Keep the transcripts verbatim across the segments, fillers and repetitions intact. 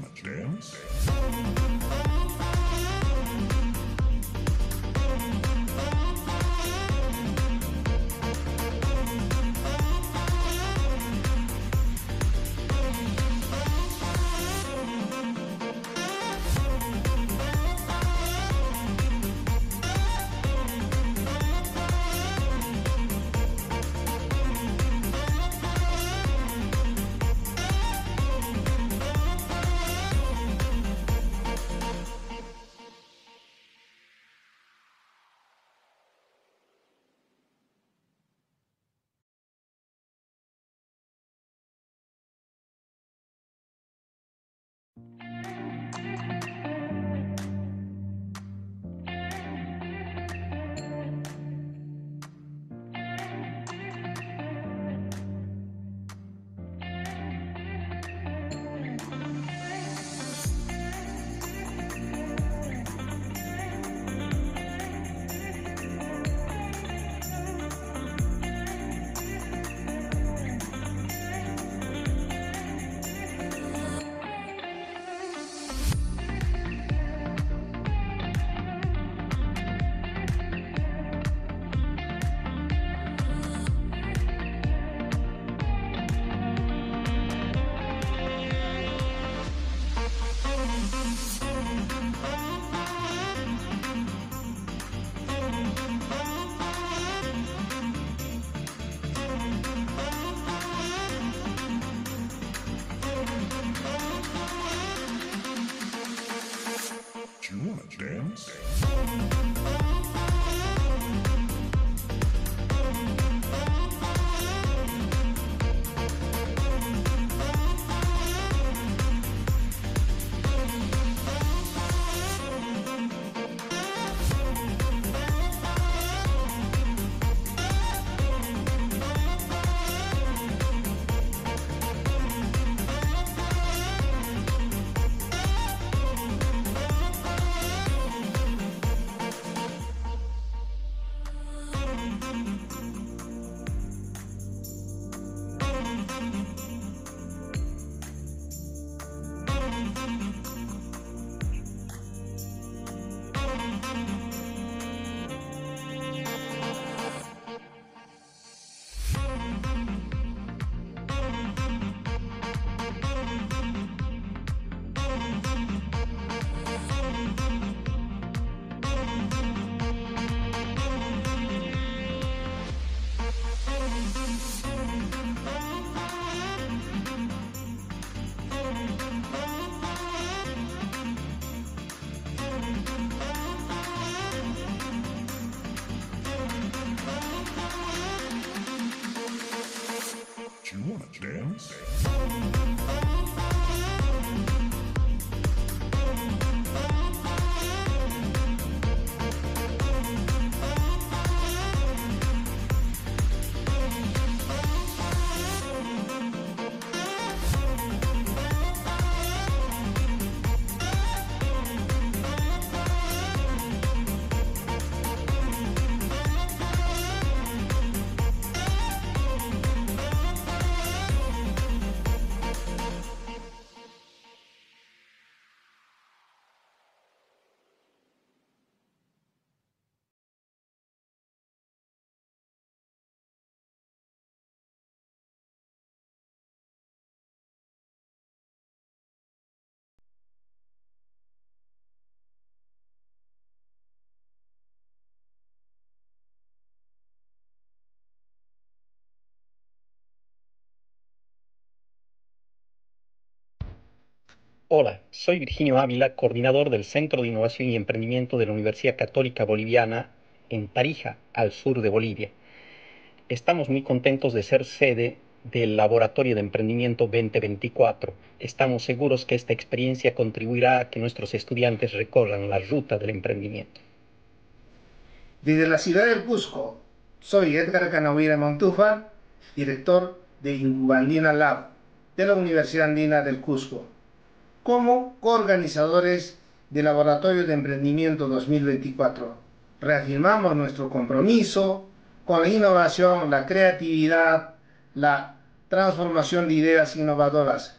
wanna dance? Do you wanna dance? Do you wanna dance? Hola, soy Virginio Ávila, coordinador del Centro de Innovación y Emprendimiento de la Universidad Católica Boliviana en Tarija, al sur de Bolivia. Estamos muy contentos de ser sede del Laboratorio de Emprendimiento veinte veinticuatro. Estamos seguros que esta experiencia contribuirá a que nuestros estudiantes recorran la ruta del emprendimiento. Desde la ciudad del Cusco, soy Edgar Canovira Montufa, director de Incubandina Lab de la Universidad Andina del Cusco. Como coorganizadores del Laboratorio de Emprendimiento dos mil veinticuatro, reafirmamos nuestro compromiso con la innovación, la creatividad, la transformación de ideas innovadoras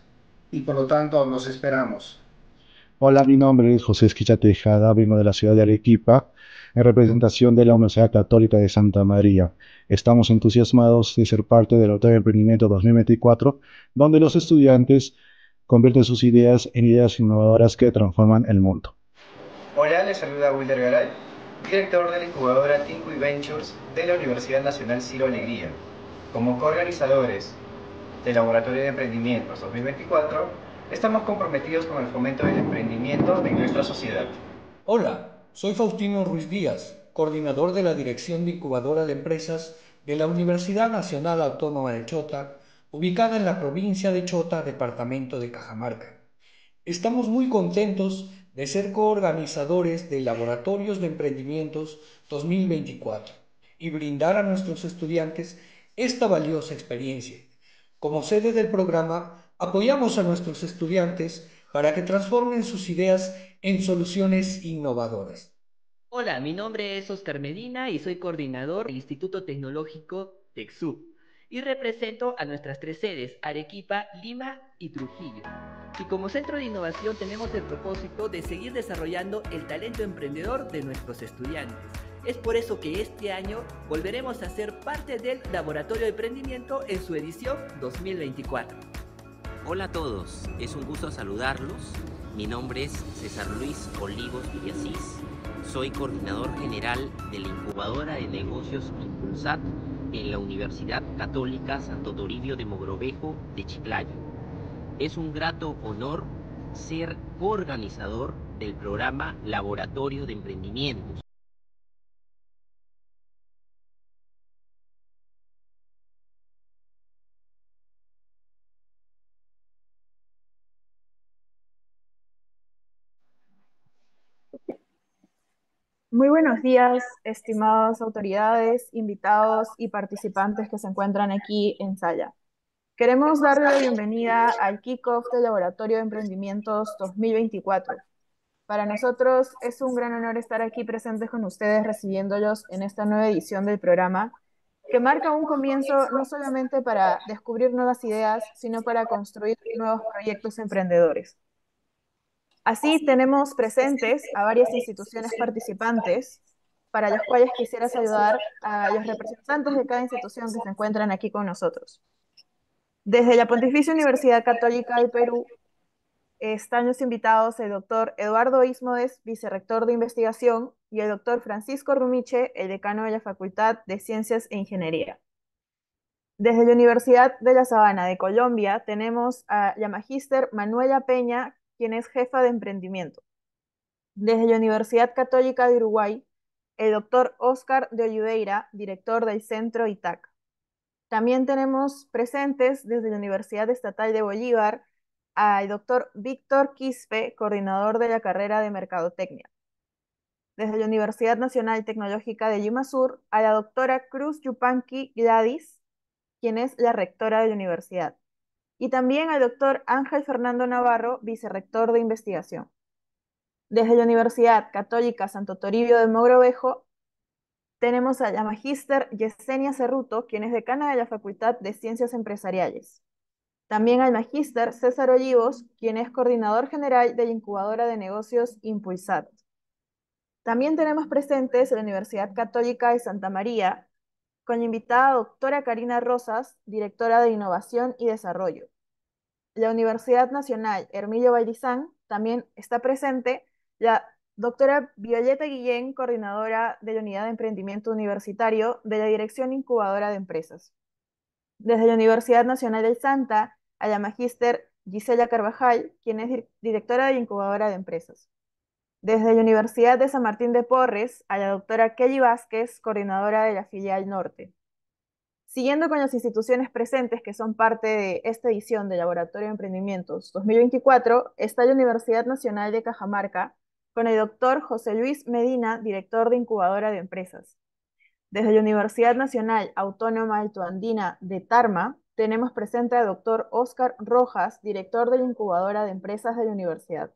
y por lo tanto los esperamos. Hola, mi nombre es José Esquilla Tejada, vengo de la ciudad de Arequipa, en representación de la Universidad Católica de Santa María. Estamos entusiasmados de ser parte del Laboratorio de Emprendimiento dos mil veinticuatro, donde los estudiantes convierten sus ideas en ideas innovadoras que transforman el mundo. Hola, les saluda Wilder Garay, director de la incubadora Tincuy Ventures de la Universidad Nacional Ciro Alegría. Como coorganizadores del Laboratorio de Emprendimientos dos mil veinticuatro, estamos comprometidos con el fomento del emprendimiento en nuestra sociedad. Hola, soy Faustino Ruiz Díaz, coordinador de la Dirección de Incubadora de Empresas de la Universidad Nacional Autónoma de Chota, ubicada en la provincia de Chota, departamento de Cajamarca. Estamos muy contentos de ser coorganizadores de Laboratorios de Emprendimientos dos mil veinticuatro y brindar a nuestros estudiantes esta valiosa experiencia. Como sede del programa, apoyamos a nuestros estudiantes para que transformen sus ideas en soluciones innovadoras. Hola, mi nombre es Oscar Medina y soy coordinador del Instituto Tecnológico TecSub y represento a nuestras tres sedes, Arequipa, Lima y Trujillo. Y como centro de innovación tenemos el propósito de seguir desarrollando el talento emprendedor de nuestros estudiantes. Es por eso que este año volveremos a ser parte del Laboratorio de Emprendimiento en su edición dos mil veinticuatro. Hola a todos, es un gusto saludarlos. Mi nombre es César Luis Olivos Villasís. Soy coordinador general de la incubadora de negocios Impulsat en la Universidad Católica Santo Toribio de Mogrovejo de Chiclayo. Es un grato honor ser coorganizador del programa Laboratorio de Emprendimientos. Muy buenos días, estimadas autoridades, invitados y participantes que se encuentran aquí en Saya. Queremos darle la bienvenida al Kickoff del Laboratorio de Emprendimientos dos mil veinticuatro. Para nosotros es un gran honor estar aquí presentes con ustedes recibiéndolos en esta nueva edición del programa, que marca un comienzo no solamente para descubrir nuevas ideas, sino para construir nuevos proyectos emprendedores. Así tenemos presentes a varias instituciones participantes, para las cuales quisiera saludar a los representantes de cada institución que se encuentran aquí con nosotros. Desde la Pontificia Universidad Católica del Perú están los invitados el doctor Eduardo Ismodes, vicerrector de investigación, y el doctor Francisco Rumiche, el decano de la Facultad de Ciencias e Ingeniería. Desde la Universidad de La Sabana de Colombia tenemos a la magíster Manuela Peña, quien es jefa de emprendimiento. Desde la Universidad Católica de Uruguay, el doctor Oscar de Oliveira, director del Centro I T A C. También tenemos presentes desde la Universidad Estatal de Bolívar al doctor Víctor Quispe, coordinador de la carrera de Mercadotecnia. Desde la Universidad Nacional Tecnológica de Lima Sur, a la doctora Cruz Yupanqui Gladys, quien es la rectora de la universidad. Y también al doctor Ángel Fernando Navarro, vicerrector de investigación. Desde la Universidad Católica Santo Toribio de Mogrovejo, tenemos a la magíster Yesenia Cerruto, quien es decana de la Facultad de Ciencias Empresariales. También al magíster César Olivos, quien es coordinador general de la incubadora de negocios Impulsat. También tenemos presentes a la Universidad Católica de Santa María, con la invitada doctora Karina Rosas, directora de Innovación y Desarrollo. La Universidad Nacional Hermilio Valdizán también está presente la doctora Violeta Guillén, coordinadora de la Unidad de Emprendimiento Universitario de la Dirección Incubadora de Empresas. Desde la Universidad Nacional del Santa, a la magíster Gisela Carvajal, quien es directora de la Incubadora de Empresas. Desde la Universidad de San Martín de Porres, a la doctora Kelly Vázquez, coordinadora de la filial Norte. Siguiendo con las instituciones presentes que son parte de esta edición del Laboratorio de Emprendimientos dos mil veinticuatro, está la Universidad Nacional de Cajamarca, con el doctor José Luis Medina, director de Incubadora de Empresas. Desde la Universidad Nacional Autónoma Altoandina de Tarma, tenemos presente al doctor Oscar Rojas, director de la Incubadora de Empresas de la universidad.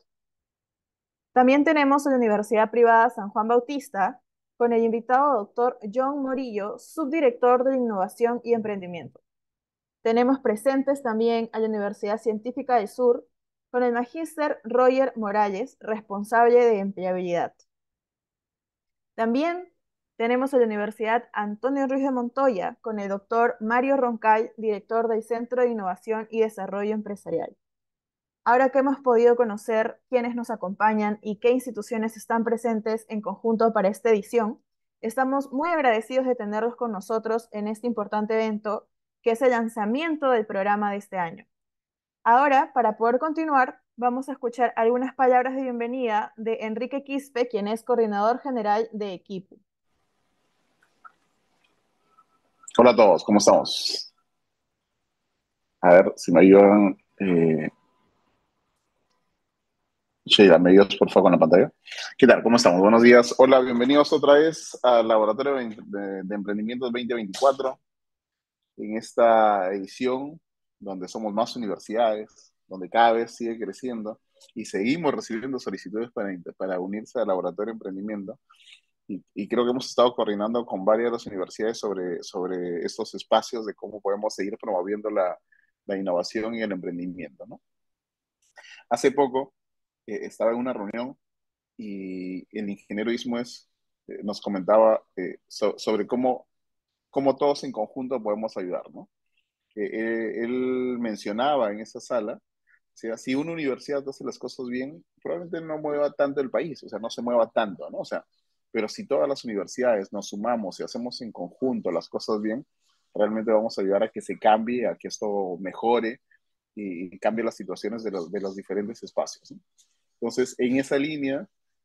También tenemos a la Universidad Privada San Juan Bautista, con el invitado doctor John Morillo, subdirector de Innovación y Emprendimiento. Tenemos presentes también a la Universidad Científica del Sur, con el magíster Roger Morales, responsable de empleabilidad. También tenemos a la Universidad Antonio Ruiz de Montoya, con el doctor Mario Roncal, director del Centro de Innovación y Desarrollo Empresarial. Ahora que hemos podido conocer quiénes nos acompañan y qué instituciones están presentes en conjunto para esta edición, estamos muy agradecidos de tenerlos con nosotros en este importante evento, que es el lanzamiento del programa de este año. Ahora, para poder continuar, vamos a escuchar algunas palabras de bienvenida de Enrique Quispe, quien es coordinador general de Equipo. Hola a todos, ¿cómo estamos? A ver si me ayudan. Eh... Sheila, ¿me ayudas por favor con la pantalla? ¿Qué tal? ¿Cómo estamos? Buenos días. Hola, bienvenidos otra vez al Laboratorio de, de, de Emprendimientos veinte veinticuatro. En esta edición, donde somos más universidades, donde cada vez sigue creciendo y seguimos recibiendo solicitudes para, para unirse al Laboratorio de Emprendimiento. Y, y creo que hemos estado coordinando con varias de las universidades sobre, sobre estos espacios de cómo podemos seguir promoviendo la, la innovación y el emprendimiento, ¿no? Hace poco eh, estaba en una reunión y el ingeniero Ismues eh, nos comentaba eh, so, sobre cómo, cómo todos en conjunto podemos ayudar, ¿no? Eh, él mencionaba en esa sala, o sea, si una universidad hace las cosas bien, probablemente no mueva tanto el país, o sea, no se mueva tanto, ¿no? O sea, pero si todas las universidades nos sumamos y hacemos en conjunto las cosas bien, realmente vamos a ayudar a que se cambie, a que esto mejore y, y cambie las situaciones de los, de los diferentes espacios, ¿no? Entonces, en esa línea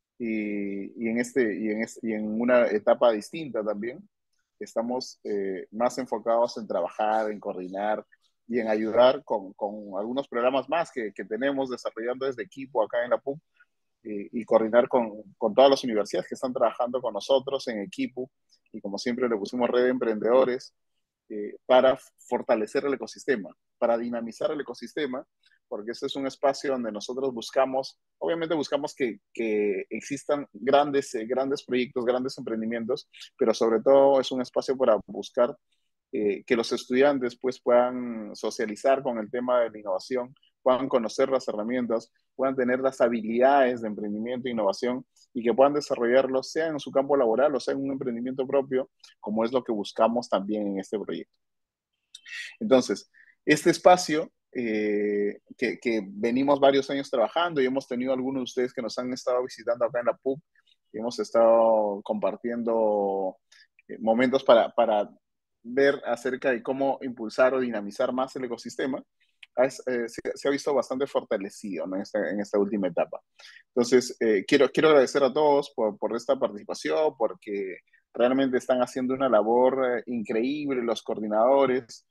y, y, en, este, y, en, este, y en una etapa distinta también, estamos eh, más enfocados en trabajar, en coordinar y en ayudar con, con algunos programas más que, que tenemos desarrollando desde equipo acá en la P U C eh, y coordinar con, con todas las universidades que están trabajando con nosotros en equipo y como siempre le pusimos red de emprendedores eh, para fortalecer el ecosistema, para dinamizar el ecosistema, porque este es un espacio donde nosotros buscamos, obviamente buscamos que, que existan grandes, eh, grandes proyectos, grandes emprendimientos, pero sobre todo es un espacio para buscar eh, que los estudiantes pues puedan socializar con el tema de la innovación, puedan conocer las herramientas, puedan tener las habilidades de emprendimiento e innovación y que puedan desarrollarlo sea en su campo laboral o sea en un emprendimiento propio, como es lo que buscamos también en este proyecto. Entonces, este espacio eh, que, que venimos varios años trabajando y hemos tenido algunos de ustedes que nos han estado visitando acá en la P U C y hemos estado compartiendo eh, momentos para, para ver acerca de cómo impulsar o dinamizar más el ecosistema, es, eh, se, se ha visto bastante fortalecido, ¿no? en, esta, en esta última etapa. Entonces, eh, quiero, quiero agradecer a todos por, por esta participación, porque realmente están haciendo una labor eh, increíble los coordinadores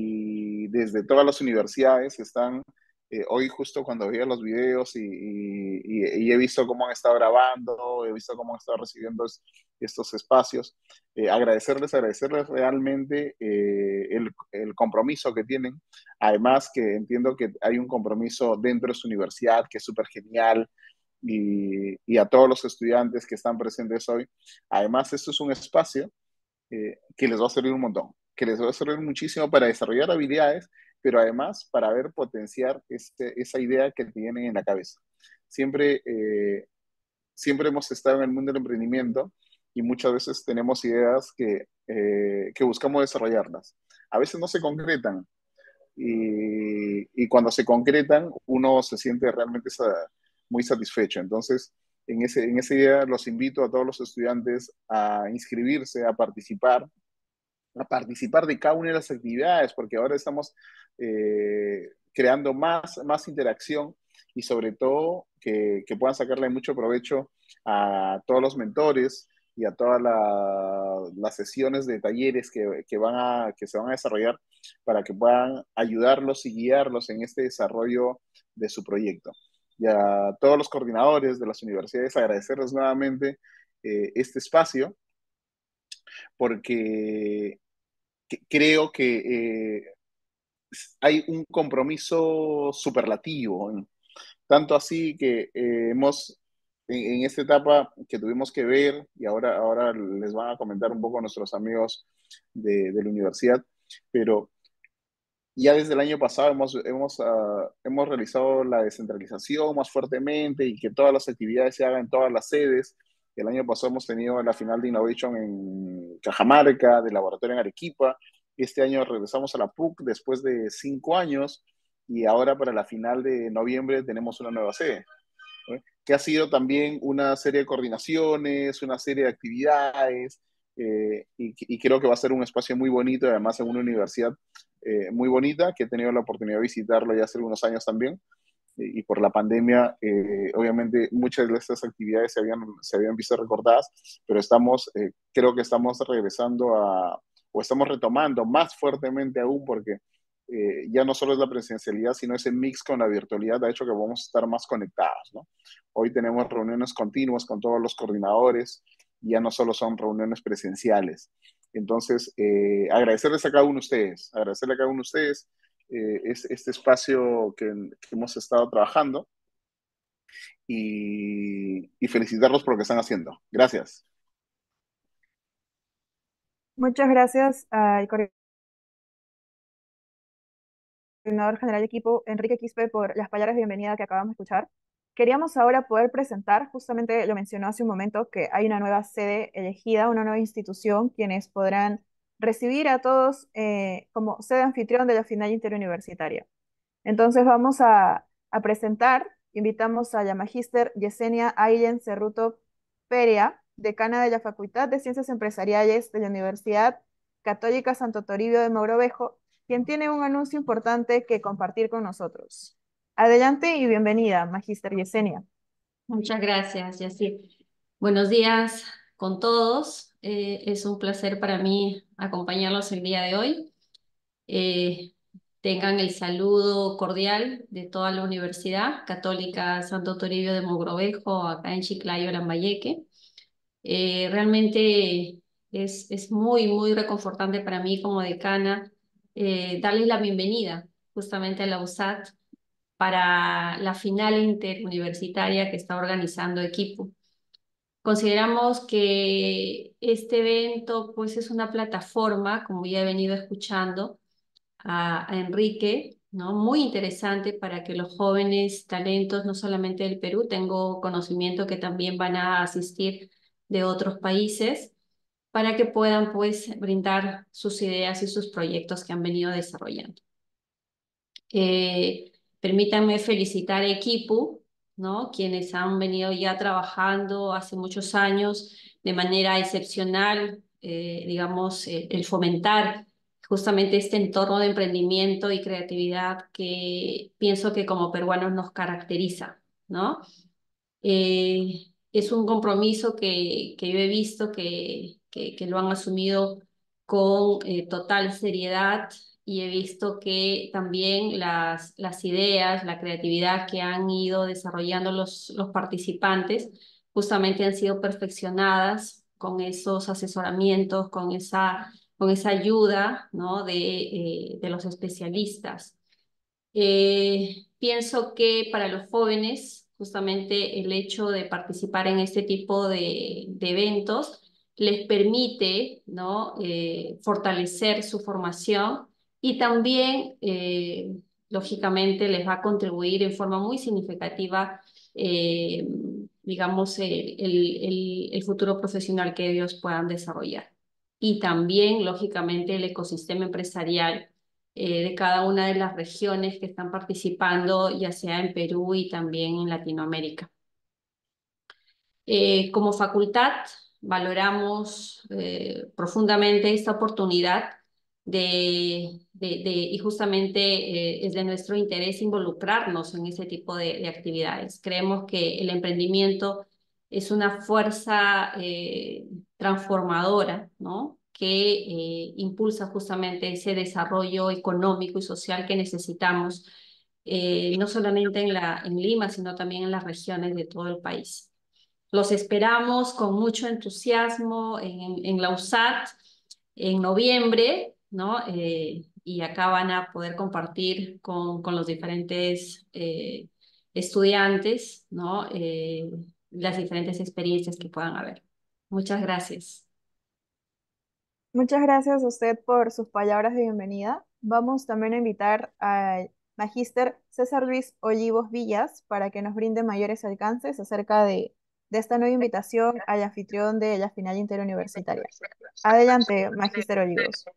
y desde todas las universidades están, eh, hoy justo cuando veía los videos y, y, y he visto cómo han estado grabando, he visto cómo han estado recibiendo es, estos espacios, eh, agradecerles, agradecerles realmente eh, el, el compromiso que tienen, además que entiendo que hay un compromiso dentro de su universidad que es súper genial, y, y a todos los estudiantes que están presentes hoy. Además, esto es un espacio eh, que les va a servir un montón, que les va a servir muchísimo para desarrollar habilidades, pero además para ver potenciar este, esa idea que tienen en la cabeza. Siempre, eh, siempre hemos estado en el mundo del emprendimiento y muchas veces tenemos ideas que, eh, que buscamos desarrollarlas. A veces no se concretan y, y cuando se concretan uno se siente realmente esa, muy satisfecho. Entonces, en, ese, en esa idea los invito a todos los estudiantes a inscribirse, a participar, a participar de cada una de las actividades, porque ahora estamos eh, creando más, más interacción y sobre todo que, que puedan sacarle mucho provecho a todos los mentores y a todas la, las sesiones de talleres que, que, van a, que se van a desarrollar para que puedan ayudarlos y guiarlos en este desarrollo de su proyecto. Y a todos los coordinadores de las universidades agradecerles nuevamente eh, este espacio, porque creo que eh, hay un compromiso superlativo, ¿no? Tanto así que eh, hemos, en, en, esta etapa que tuvimos que ver, y ahora, ahora les van a comentar un poco nuestros amigos de, de la universidad, pero Ya desde el año pasado hemos, hemos, ah, hemos realizado la descentralización más fuertemente y que todas las actividades se hagan en todas las sedes. El año pasado hemos tenido la final de Innovation en Cajamarca, de laboratorio en Arequipa. Este año regresamos a la P U C después de cinco años y ahora para la final de noviembre tenemos una nueva sede, ¿no? Que ha sido también una serie de coordinaciones, una serie de actividades, eh, y, y creo que va a ser un espacio muy bonito, y además en una universidad eh, muy bonita, que he tenido la oportunidad de visitarlo ya hace algunos años también, y, y por la pandemia, eh, obviamente muchas de estas actividades se habían, se habían visto recortadas, pero estamos, eh, creo que estamos regresando a, o estamos retomando más fuertemente aún, porque eh, ya no solo es la presencialidad, sino ese mix con la virtualidad ha hecho que vamos a estar más conectados, ¿no? Hoy tenemos reuniones continuas con todos los coordinadores, y ya no solo son reuniones presenciales. Entonces, eh, agradecerles a cada uno de ustedes, agradecerle a cada uno de ustedes eh, es, este espacio que, que, hemos estado trabajando y, y felicitarlos por lo que están haciendo. Gracias. Muchas gracias al coordinador general de equipo, Enrique Quispe, por las palabras de bienvenida que acabamos de escuchar. Queríamos ahora poder presentar, justamente lo mencionó hace un momento, que hay una nueva sede elegida, una nueva institución, quienes podrán recibir a todos eh, como sede anfitrión de la final interuniversitaria. Entonces vamos a, a presentar, invitamos a la magíster Yesenia Aylen Cerruto Perea, decana de la Facultad de Ciencias Empresariales de la Universidad Católica Santo Toribio de Mogrovejo, quien tiene un anuncio importante que compartir con nosotros. Adelante y bienvenida, magíster Yesenia. Muchas gracias, Yacir. Buenos días con todos. Eh, es un placer para mí acompañarlos el día de hoy. Eh, tengan el saludo cordial de toda la Universidad Católica Santo Toribio de Mogrovejo, acá en Chiclayo, Lambayeque. Eh, realmente es, es muy, muy reconfortante para mí como decana eh, darles la bienvenida justamente a la U S A T para la final interuniversitaria que está organizando Equipo. Consideramos que este evento pues, es una plataforma, como ya he venido escuchando a, a Enrique, ¿no? Muy interesante para que los jóvenes talentos, no solamente del Perú, tengo conocimiento que también van a asistir de otros países, para que puedan pues, brindar sus ideas y sus proyectos que han venido desarrollando. Eh, permítanme felicitar a Equipo, ¿no? Quienes han venido ya trabajando hace muchos años de manera excepcional, eh, digamos, eh, el fomentar justamente este entorno de emprendimiento y creatividad que pienso que como peruanos nos caracteriza, ¿no? Eh, es un compromiso que, que yo he visto que, que, que lo han asumido con eh, total seriedad, y he visto que también las, las ideas, la creatividad que han ido desarrollando los, los participantes justamente han sido perfeccionadas con esos asesoramientos, con esa, con esa ayuda, ¿no? de, eh, de los especialistas. Eh, pienso que para los jóvenes, justamente el hecho de participar en este tipo de, de eventos les permite, ¿no? eh, fortalecer su formación, y también, eh, lógicamente, les va a contribuir en forma muy significativa, eh, digamos, el, el, el, el futuro profesional que ellos puedan desarrollar. Y también, lógicamente, el ecosistema empresarial eh, de cada una de las regiones que están participando, ya sea en Perú y también en Latinoamérica. Eh, como facultad, valoramos eh, profundamente esta oportunidad de, de, de, y justamente eh, es de nuestro interés involucrarnos en ese tipo de, de actividades. Creemos que el emprendimiento es una fuerza eh, transformadora, ¿no? que eh, impulsa justamente ese desarrollo económico y social que necesitamos, eh, no solamente en, la, en Lima, sino también en las regiones de todo el país. Los esperamos con mucho entusiasmo en, en la U S A T en noviembre, ¿no? Eh, y acá van a poder compartir con, con los diferentes eh, estudiantes, ¿no? Eh, las diferentes experiencias que puedan haber. Muchas gracias. Muchas gracias a usted por sus palabras de bienvenida. vamos también a invitar al magíster César Luis Olivos Villas para que nos brinde mayores alcances acerca de, de esta nueva invitación al anfitrión de la final interuniversitaria. Adelante, magíster Olivos.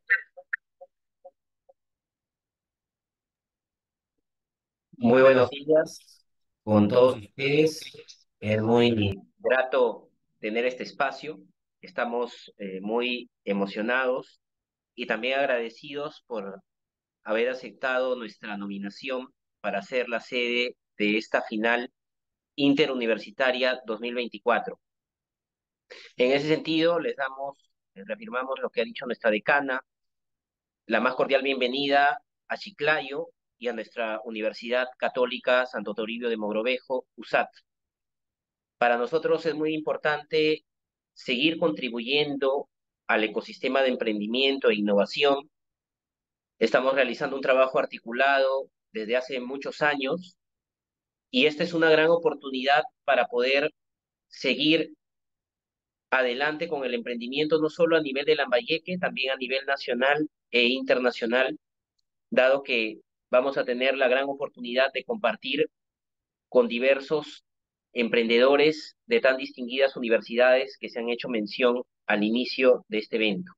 Muy buenos días con todos ustedes. Es muy grato tener este espacio. Estamos eh, muy emocionados y también agradecidos por haber aceptado nuestra nominación para ser la sede de esta final interuniversitaria dos mil veinticuatro. En ese sentido, les damos, les reafirmamos lo que ha dicho nuestra decana, la más cordial bienvenida a Chiclayo y a nuestra Universidad Católica Santo Toribio de Mogrovejo, U S A T. Para nosotros es muy importante seguir contribuyendo al ecosistema de emprendimiento e innovación. Estamos realizando un trabajo articulado desde hace muchos años y esta es una gran oportunidad para poder seguir adelante con el emprendimiento, no solo a nivel de Lambayeque, también a nivel nacional e internacional, dado que vamos a tener la gran oportunidad de compartir con diversos emprendedores de tan distinguidas universidades que se han hecho mención al inicio de este evento.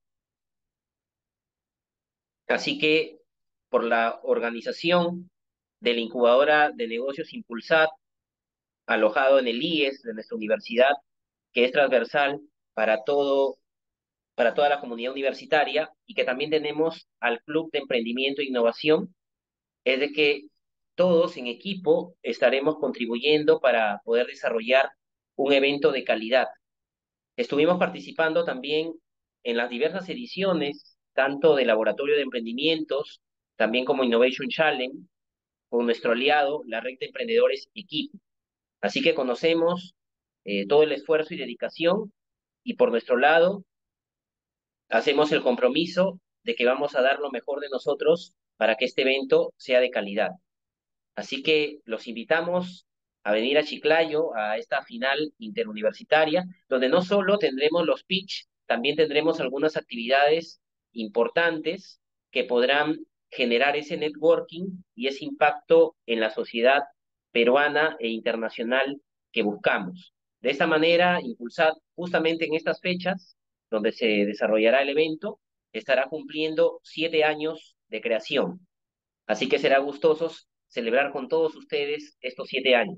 Así que, por la organización de la incubadora de negocios Impulsat, alojado en el I E S de nuestra universidad, que es transversal para todo, para toda la comunidad universitaria, y que también tenemos al Club de Emprendimiento e Innovación, es de que todos en equipo estaremos contribuyendo para poder desarrollar un evento de calidad. Estuvimos participando también en las diversas ediciones, tanto del Laboratorio de Emprendimientos, también como Innovation Challenge, con nuestro aliado, la Red de Emprendedores Equipo. Así que conocemos eh, todo el esfuerzo y dedicación, y por nuestro lado, hacemos el compromiso de que vamos a dar lo mejor de nosotros para que este evento sea de calidad. Así que los invitamos a venir a Chiclayo, a esta final interuniversitaria, donde no solo tendremos los pitch, también tendremos algunas actividades importantes que podrán generar ese networking y ese impacto en la sociedad peruana e internacional que buscamos. De esta manera, impulsar justamente en estas fechas, donde se desarrollará el evento, estará cumpliendo siete años de creación. Así que será gustosos celebrar con todos ustedes estos siete años.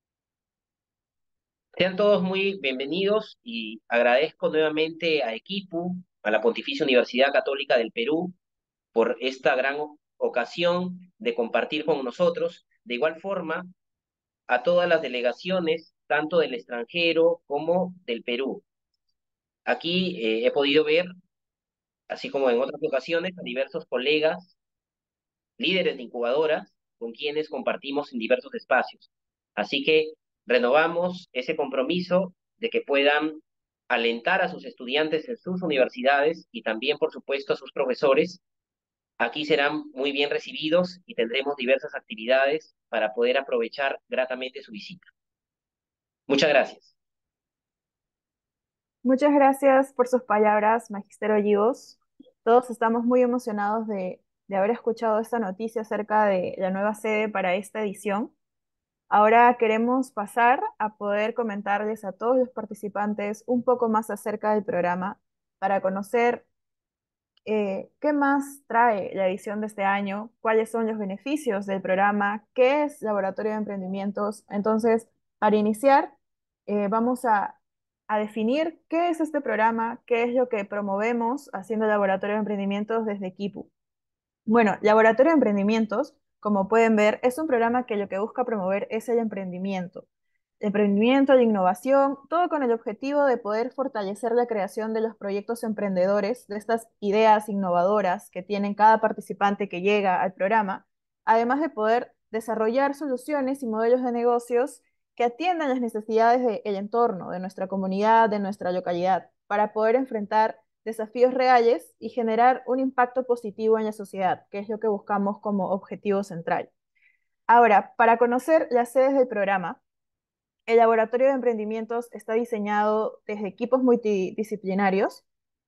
Sean todos muy bienvenidos y agradezco nuevamente a Equipu, a la Pontificia Universidad Católica del Perú, por esta gran ocasión de compartir con nosotros. De igual forma, a todas las delegaciones, tanto del extranjero como del Perú. Aquí eh, he podido ver, así como en otras ocasiones, a diversos colegas, líderes de incubadoras, con quienes compartimos en diversos espacios. Así que renovamos ese compromiso de que puedan alentar a sus estudiantes en sus universidades y también, por supuesto, a sus profesores. Aquí serán muy bien recibidos y tendremos diversas actividades para poder aprovechar gratamente su visita. Muchas gracias. Muchas gracias por sus palabras, Magister Olivos. Todos estamos muy emocionados de, de haber escuchado esta noticia acerca de la nueva sede para esta edición. Ahora queremos pasar a poder comentarles a todos los participantes un poco más acerca del programa para conocer eh, qué más trae la edición de este año, cuáles son los beneficios del programa, qué es Laboratorio de Emprendimientos. Entonces, para iniciar, eh, vamos a, a definir qué es este programa, qué es lo que promovemos haciendo Laboratorio de Emprendimientos desde Equipu. Bueno, Laboratorio de Emprendimientos, como pueden ver, es un programa que lo que busca promover es el emprendimiento. El emprendimiento, la innovación, todo con el objetivo de poder fortalecer la creación de los proyectos emprendedores, de estas ideas innovadoras que tienen cada participante que llega al programa, además de poder desarrollar soluciones y modelos de negocios que atiendan las necesidades del entorno, de nuestra comunidad, de nuestra localidad, para poder enfrentar desafíos reales y generar un impacto positivo en la sociedad, que es lo que buscamos como objetivo central. Ahora, para conocer las sedes del programa, el Laboratorio de Emprendimientos está diseñado desde equipos multidisciplinarios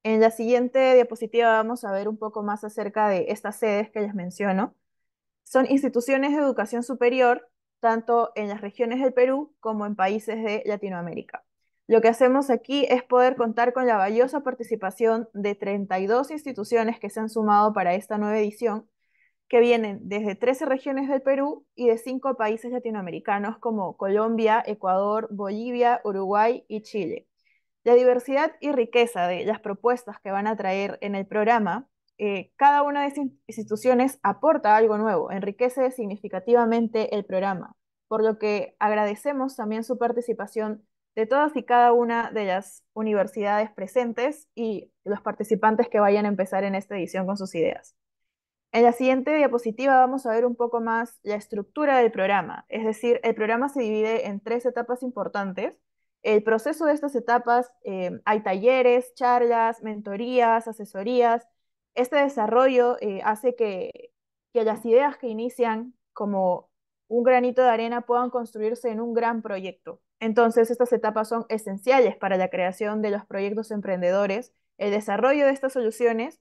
En la siguiente diapositiva vamos a ver un poco más acerca de estas sedes que les menciono. Son instituciones de educación superior, tanto en las regiones del Perú como en países de Latinoamérica. Lo que hacemos aquí es poder contar con la valiosa participación de treinta y dos instituciones que se han sumado para esta nueva edición, que vienen desde trece regiones del Perú y de cinco países latinoamericanos como Colombia, Ecuador, Bolivia, Uruguay y Chile. La diversidad y riqueza de las propuestas que van a traer en el programa, eh, cada una de estas instituciones aporta algo nuevo, enriquece significativamente el programa, por lo que agradecemos también su participación de todas y cada una de las universidades presentes y los participantes que vayan a empezar en esta edición con sus ideas. En la siguiente diapositiva vamos a ver un poco más la estructura del programa, es decir, el programa se divide en tres etapas importantes. El proceso de estas etapas, eh, hay talleres, charlas, mentorías, asesorías. Este desarrollo eh, hace que, que las ideas que inician como un granito de arena puedan construirse en un gran proyecto. Entonces, estas etapas son esenciales para la creación de los proyectos emprendedores, el desarrollo de estas soluciones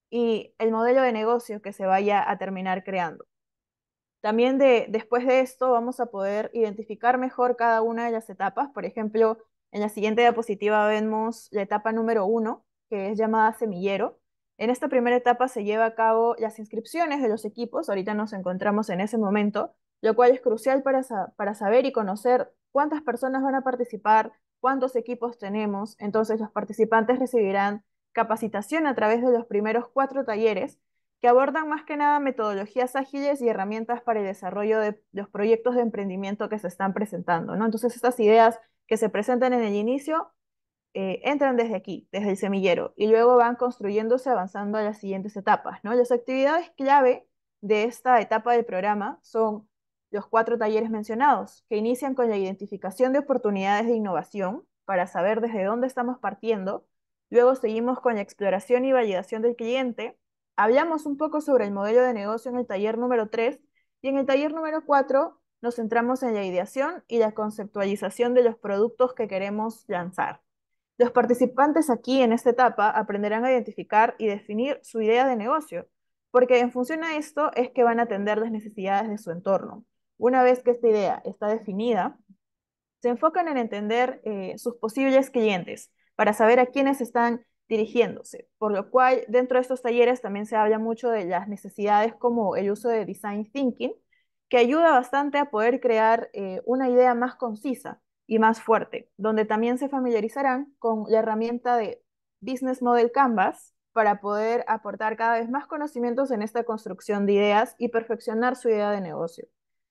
y el modelo de negocio que se vaya a terminar creando. También de, después de esto vamos a poder identificar mejor cada una de las etapas. Por ejemplo, en la siguiente diapositiva vemos la etapa número uno, que es llamada semillero. En esta primera etapa se lleva a cabo las inscripciones de los equipos, ahorita nos encontramos en ese momento, lo cual es crucial para, para saber y conocer cuántas personas van a participar, cuántos equipos tenemos. Entonces los participantes recibirán capacitación a través de los primeros cuatro talleres que abordan más que nada metodologías ágiles y herramientas para el desarrollo de los proyectos de emprendimiento que se están presentando, ¿no? Entonces estas ideas que se presentan en el inicio eh, entran desde aquí, desde el semillero, y luego van construyéndose avanzando a las siguientes etapas, ¿no? Las actividades clave de esta etapa del programa son los cuatro talleres mencionados, que inician con la identificación de oportunidades de innovación para saber desde dónde estamos partiendo. Luego seguimos con la exploración y validación del cliente. Hablamos un poco sobre el modelo de negocio en el taller número tres y en el taller número cuatro nos centramos en la ideación y la conceptualización de los productos que queremos lanzar. Los participantes aquí en esta etapa aprenderán a identificar y definir su idea de negocio, porque en función a esto es que van a atender las necesidades de su entorno. Una vez que esta idea está definida, se enfocan en entender eh, sus posibles clientes para saber a quiénes están dirigiéndose, por lo cual dentro de estos talleres también se habla mucho de las necesidades como el uso de Design Thinking, que ayuda bastante a poder crear eh, una idea más concisa y más fuerte, donde también se familiarizarán con la herramienta de Business Model Canvas para poder aportar cada vez más conocimientos en esta construcción de ideas y perfeccionar su idea de negocio.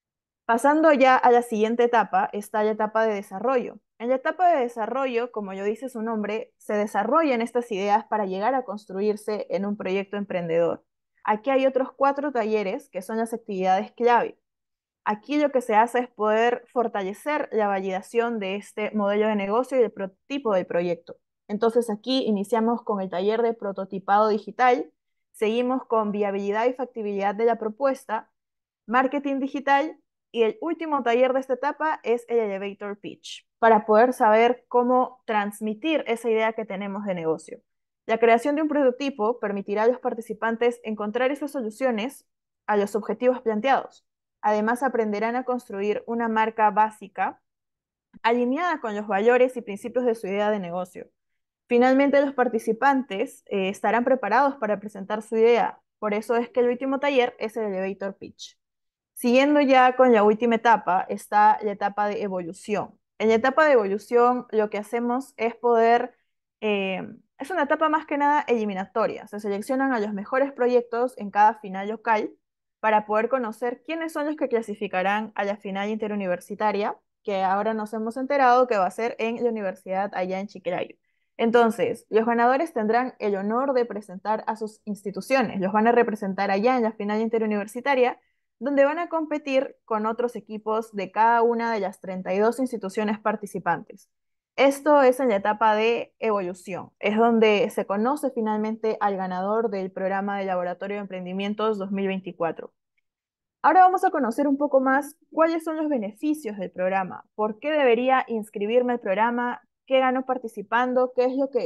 Pasando ya a la siguiente etapa, está la etapa de desarrollo. En la etapa de desarrollo, como yo dice su nombre, se desarrollan estas ideas para llegar a construirse en un proyecto emprendedor. Aquí hay otros cuatro talleres que son las actividades clave. Aquí lo que se hace es poder fortalecer la validación de este modelo de negocio y el prototipo del proyecto. Entonces aquí iniciamos con el taller de prototipado digital, seguimos con viabilidad y factibilidad de la propuesta, marketing digital, y el último taller de esta etapa es el elevator pitch, para poder saber cómo transmitir esa idea que tenemos de negocio. La creación de un prototipo permitirá a los participantes encontrar esas soluciones a los objetivos planteados. Además, aprenderán a construir una marca básica alineada con los valores y principios de su idea de negocio. Finalmente, los participantes eh, estarán preparados para presentar su idea. Por eso es que el último taller es el elevator pitch. Siguiendo ya con la última etapa, está la etapa de evolución. En la etapa de evolución lo que hacemos es poder, eh, es una etapa más que nada eliminatoria. Se seleccionan a los mejores proyectos en cada final local para poder conocer quiénes son los que clasificarán a la final interuniversitaria, que ahora nos hemos enterado que va a ser en la universidad allá en Chiclayo. Entonces, los ganadores tendrán el honor de presentar a sus instituciones, los van a representar allá en la final interuniversitaria, donde van a competir con otros equipos de cada una de las treinta y dos instituciones participantes. Esto es en la etapa de evolución, es donde se conoce finalmente al ganador del programa de Laboratorio de Emprendimientos dos mil veinticuatro. Ahora vamos a conocer un poco más cuáles son los beneficios del programa, por qué debería inscribirme al programa, qué gano participando, qué es lo que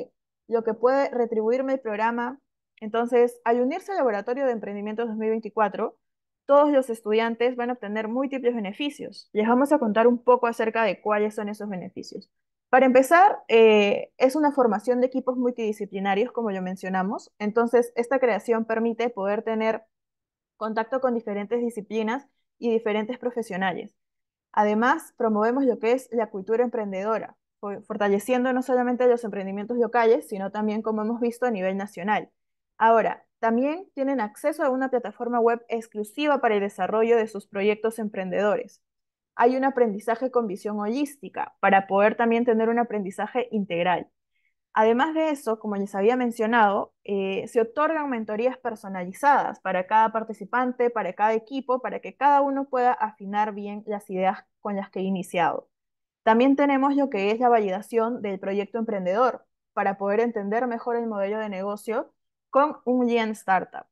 lo que puede retribuirme el programa. Entonces, al unirse al Laboratorio de Emprendimiento dos mil veinticuatro, todos los estudiantes van a obtener múltiples beneficios. Les vamos a contar un poco acerca de cuáles son esos beneficios. Para empezar, eh, es una formación de equipos multidisciplinarios, como lo mencionamos. Entonces, esta creación permite poder tener contacto con diferentes disciplinas y diferentes profesionales. Además, promovemos lo que es la cultura emprendedora, fortaleciendo no solamente los emprendimientos locales, sino también, como hemos visto, a nivel nacional. Ahora, también tienen acceso a una plataforma web exclusiva para el desarrollo de sus proyectos emprendedores. Hay un aprendizaje con visión holística para poder también tener un aprendizaje integral. Además de eso, como les había mencionado, eh, se otorgan mentorías personalizadas para cada participante, para cada equipo, para que cada uno pueda afinar bien las ideas con las que he iniciado. También tenemos lo que es la validación del proyecto emprendedor para poder entender mejor el modelo de negocio con un Lean Startup.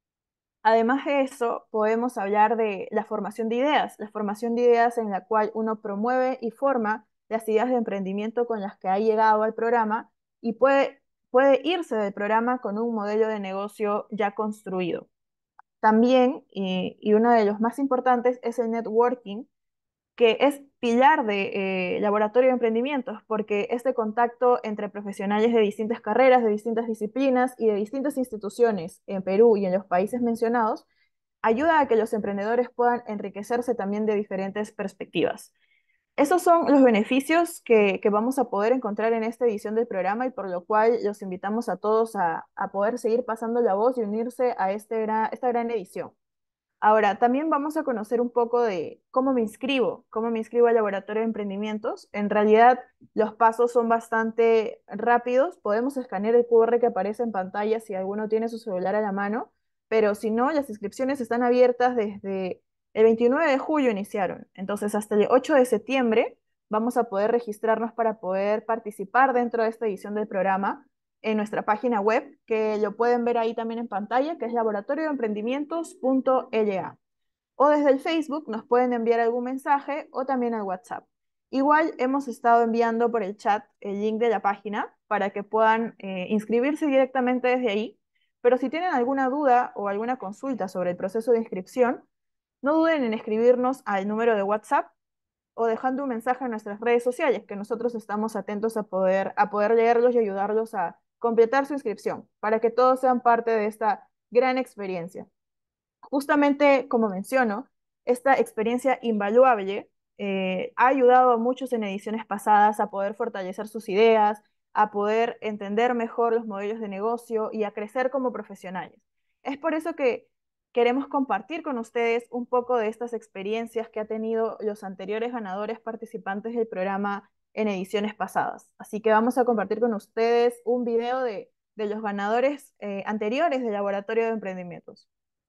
Además de eso, podemos hablar de la formación de ideas, la formación de ideas en la cual uno promueve y forma las ideas de emprendimiento con las que ha llegado al programa y puede, puede irse del programa con un modelo de negocio ya construido. También, y, y uno de los más importantes, es el networking, que es pilar de eh, laboratorio de emprendimientos, porque este contacto entre profesionales de distintas carreras, de distintas disciplinas y de distintas instituciones en Perú y en los países mencionados, ayuda a que los emprendedores puedan enriquecerse también de diferentes perspectivas. Esos son los beneficios que, que vamos a poder encontrar en esta edición del programa y por lo cual los invitamos a todos a, a poder seguir pasando la voz y unirse a este gran, esta gran edición. Ahora, también vamos a conocer un poco de cómo me inscribo, cómo me inscribo al Laboratorio de Emprendimientos. En realidad, los pasos son bastante rápidos. Podemos escanear el Q R que aparece en pantalla si alguno tiene su celular a la mano, pero si no, las inscripciones están abiertas desde el veintinueve de julio iniciaron. Entonces, hasta el ocho de septiembre vamos a poder registrarnos para poder participar dentro de esta edición del programa en nuestra página web, que lo pueden ver ahí también en pantalla, que es laboratorio de emprendimientos punto L A. O desde el Facebook nos pueden enviar algún mensaje o también al WhatsApp. Igual hemos estado enviando por el chat el link de la página para que puedan eh, inscribirse directamente desde ahí, pero si tienen alguna duda o alguna consulta sobre el proceso de inscripción, no duden en escribirnos al número de WhatsApp o dejando un mensaje en nuestras redes sociales, que nosotros estamos atentos a poder, a poder leerlos y ayudarlos a completar su inscripción, para que todos sean parte de esta gran experiencia. Justamente, como menciono, esta experiencia invaluable eh, ha ayudado a muchos en ediciones pasadas a poder fortalecer sus ideas, a poder entender mejor los modelos de negocio y a crecer como profesionales. Es por eso que queremos compartir con ustedes un poco de estas experiencias que han tenido los anteriores ganadores participantes del programa en ediciones pasadas. Así que vamos a compartir con ustedes un video de, de los ganadores eh, anteriores del Laboratorio de Emprendimientos.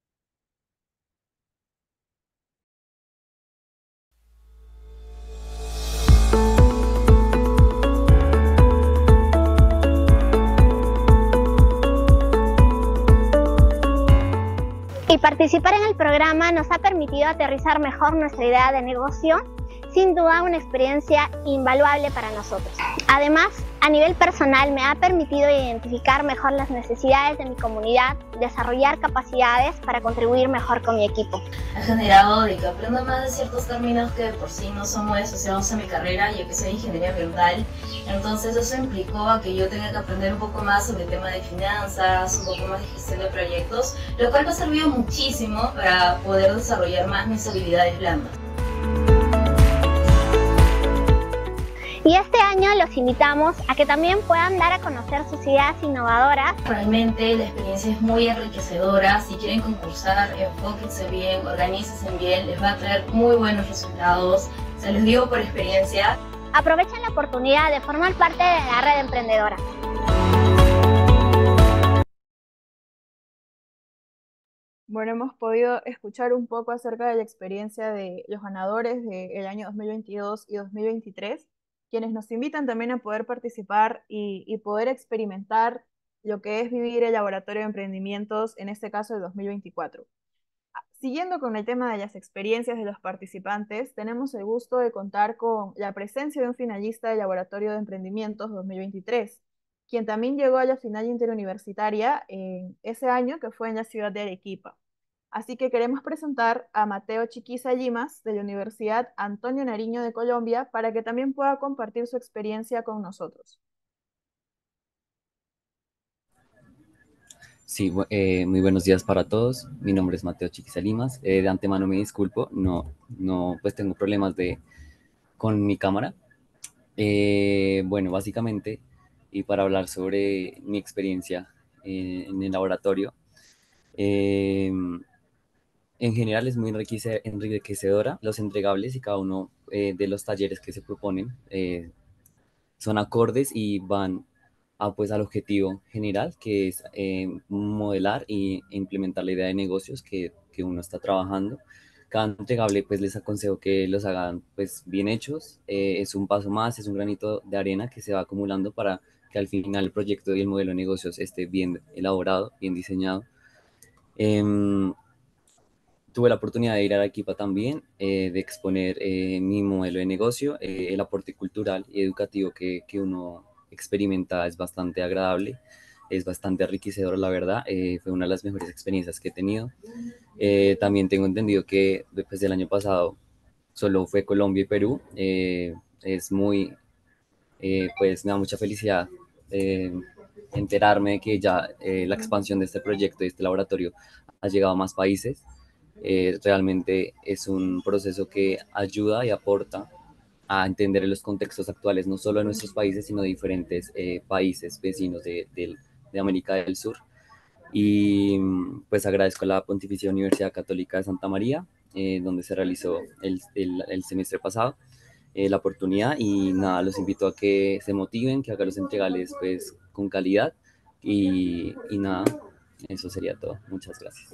Y participar en el programa nos ha permitido aterrizar mejor nuestra idea de negocio, sin duda una experiencia invaluable para nosotros. Además, a nivel personal me ha permitido identificar mejor las necesidades de mi comunidad, desarrollar capacidades para contribuir mejor con mi equipo. Ha generado de que aprenda más de ciertos términos que de por sí no son muy asociados a mi carrera, ya que soy ingeniería ambiental. Entonces eso implicó a que yo tenga que aprender un poco más sobre el tema de finanzas, un poco más de gestión de proyectos, lo cual me ha servido muchísimo para poder desarrollar más mis habilidades blandas. Y este año los invitamos a que también puedan dar a conocer sus ideas innovadoras. Realmente la experiencia es muy enriquecedora. Si quieren concursar, enfóquense bien, organícense bien, les va a traer muy buenos resultados. Se los digo por experiencia. Aprovechen la oportunidad de formar parte de la red emprendedora. Bueno, hemos podido escuchar un poco acerca de la experiencia de los ganadores del año dos mil veintidós y dos mil veintitrés. Quienes nos invitan también a poder participar y, y poder experimentar lo que es vivir el Laboratorio de Emprendimientos, en este caso de dos mil veinticuatro. Siguiendo con el tema de las experiencias de los participantes, tenemos el gusto de contar con la presencia de un finalista del Laboratorio de Emprendimientos dos mil veintitrés. quien también llegó a la final interuniversitaria en ese año que fue en la ciudad de Arequipa. Así que queremos presentar a Mateo Chiquiza Limas de la Universidad Antonio Nariño de Colombia para que también pueda compartir su experiencia con nosotros. Sí, bu- eh, muy buenos días para todos. Mi nombre es Mateo Chiquiza Limas. Eh, de antemano me disculpo, no, no, pues tengo problemas de, con mi cámara. Eh, bueno, básicamente, y para hablar sobre mi experiencia eh, en el laboratorio, eh, en general es muy enriquece- enriquecedora. Los entregables y cada uno eh, de los talleres que se proponen eh, son acordes y van a, pues, al objetivo general, que es eh, modelar e implementar la idea de negocios que, que uno está trabajando. Cada entregable, pues les aconsejo que los hagan pues bien hechos. Eh, es un paso más, es un granito de arena que se va acumulando para que al final el proyecto y el modelo de negocios esté bien elaborado, bien diseñado. Em, Tuve la oportunidad de ir a Arequipa también, eh, de exponer eh, mi modelo de negocio. Eh, el aporte cultural y educativo que, que uno experimenta es bastante agradable, es bastante enriquecedor, la verdad. Eh, fue una de las mejores experiencias que he tenido. Eh, también tengo entendido que después del año pasado solo fue Colombia y Perú. Eh, es muy, eh, pues me da mucha felicidad eh, enterarme de que ya eh, la expansión de este proyecto y este laboratorio ha llegado a más países. Eh, realmente es un proceso que ayuda y aporta a entender los contextos actuales, no solo de nuestros países, sino de diferentes eh, países vecinos de, de, de América del Sur. Y pues agradezco a la Pontificia Universidad Católica de Santa María, eh, donde se realizó el, el, el semestre pasado, eh, la oportunidad. Y nada, los invito a que se motiven, que hagan los integrales pues con calidad. Y, y nada, eso sería todo. Muchas gracias.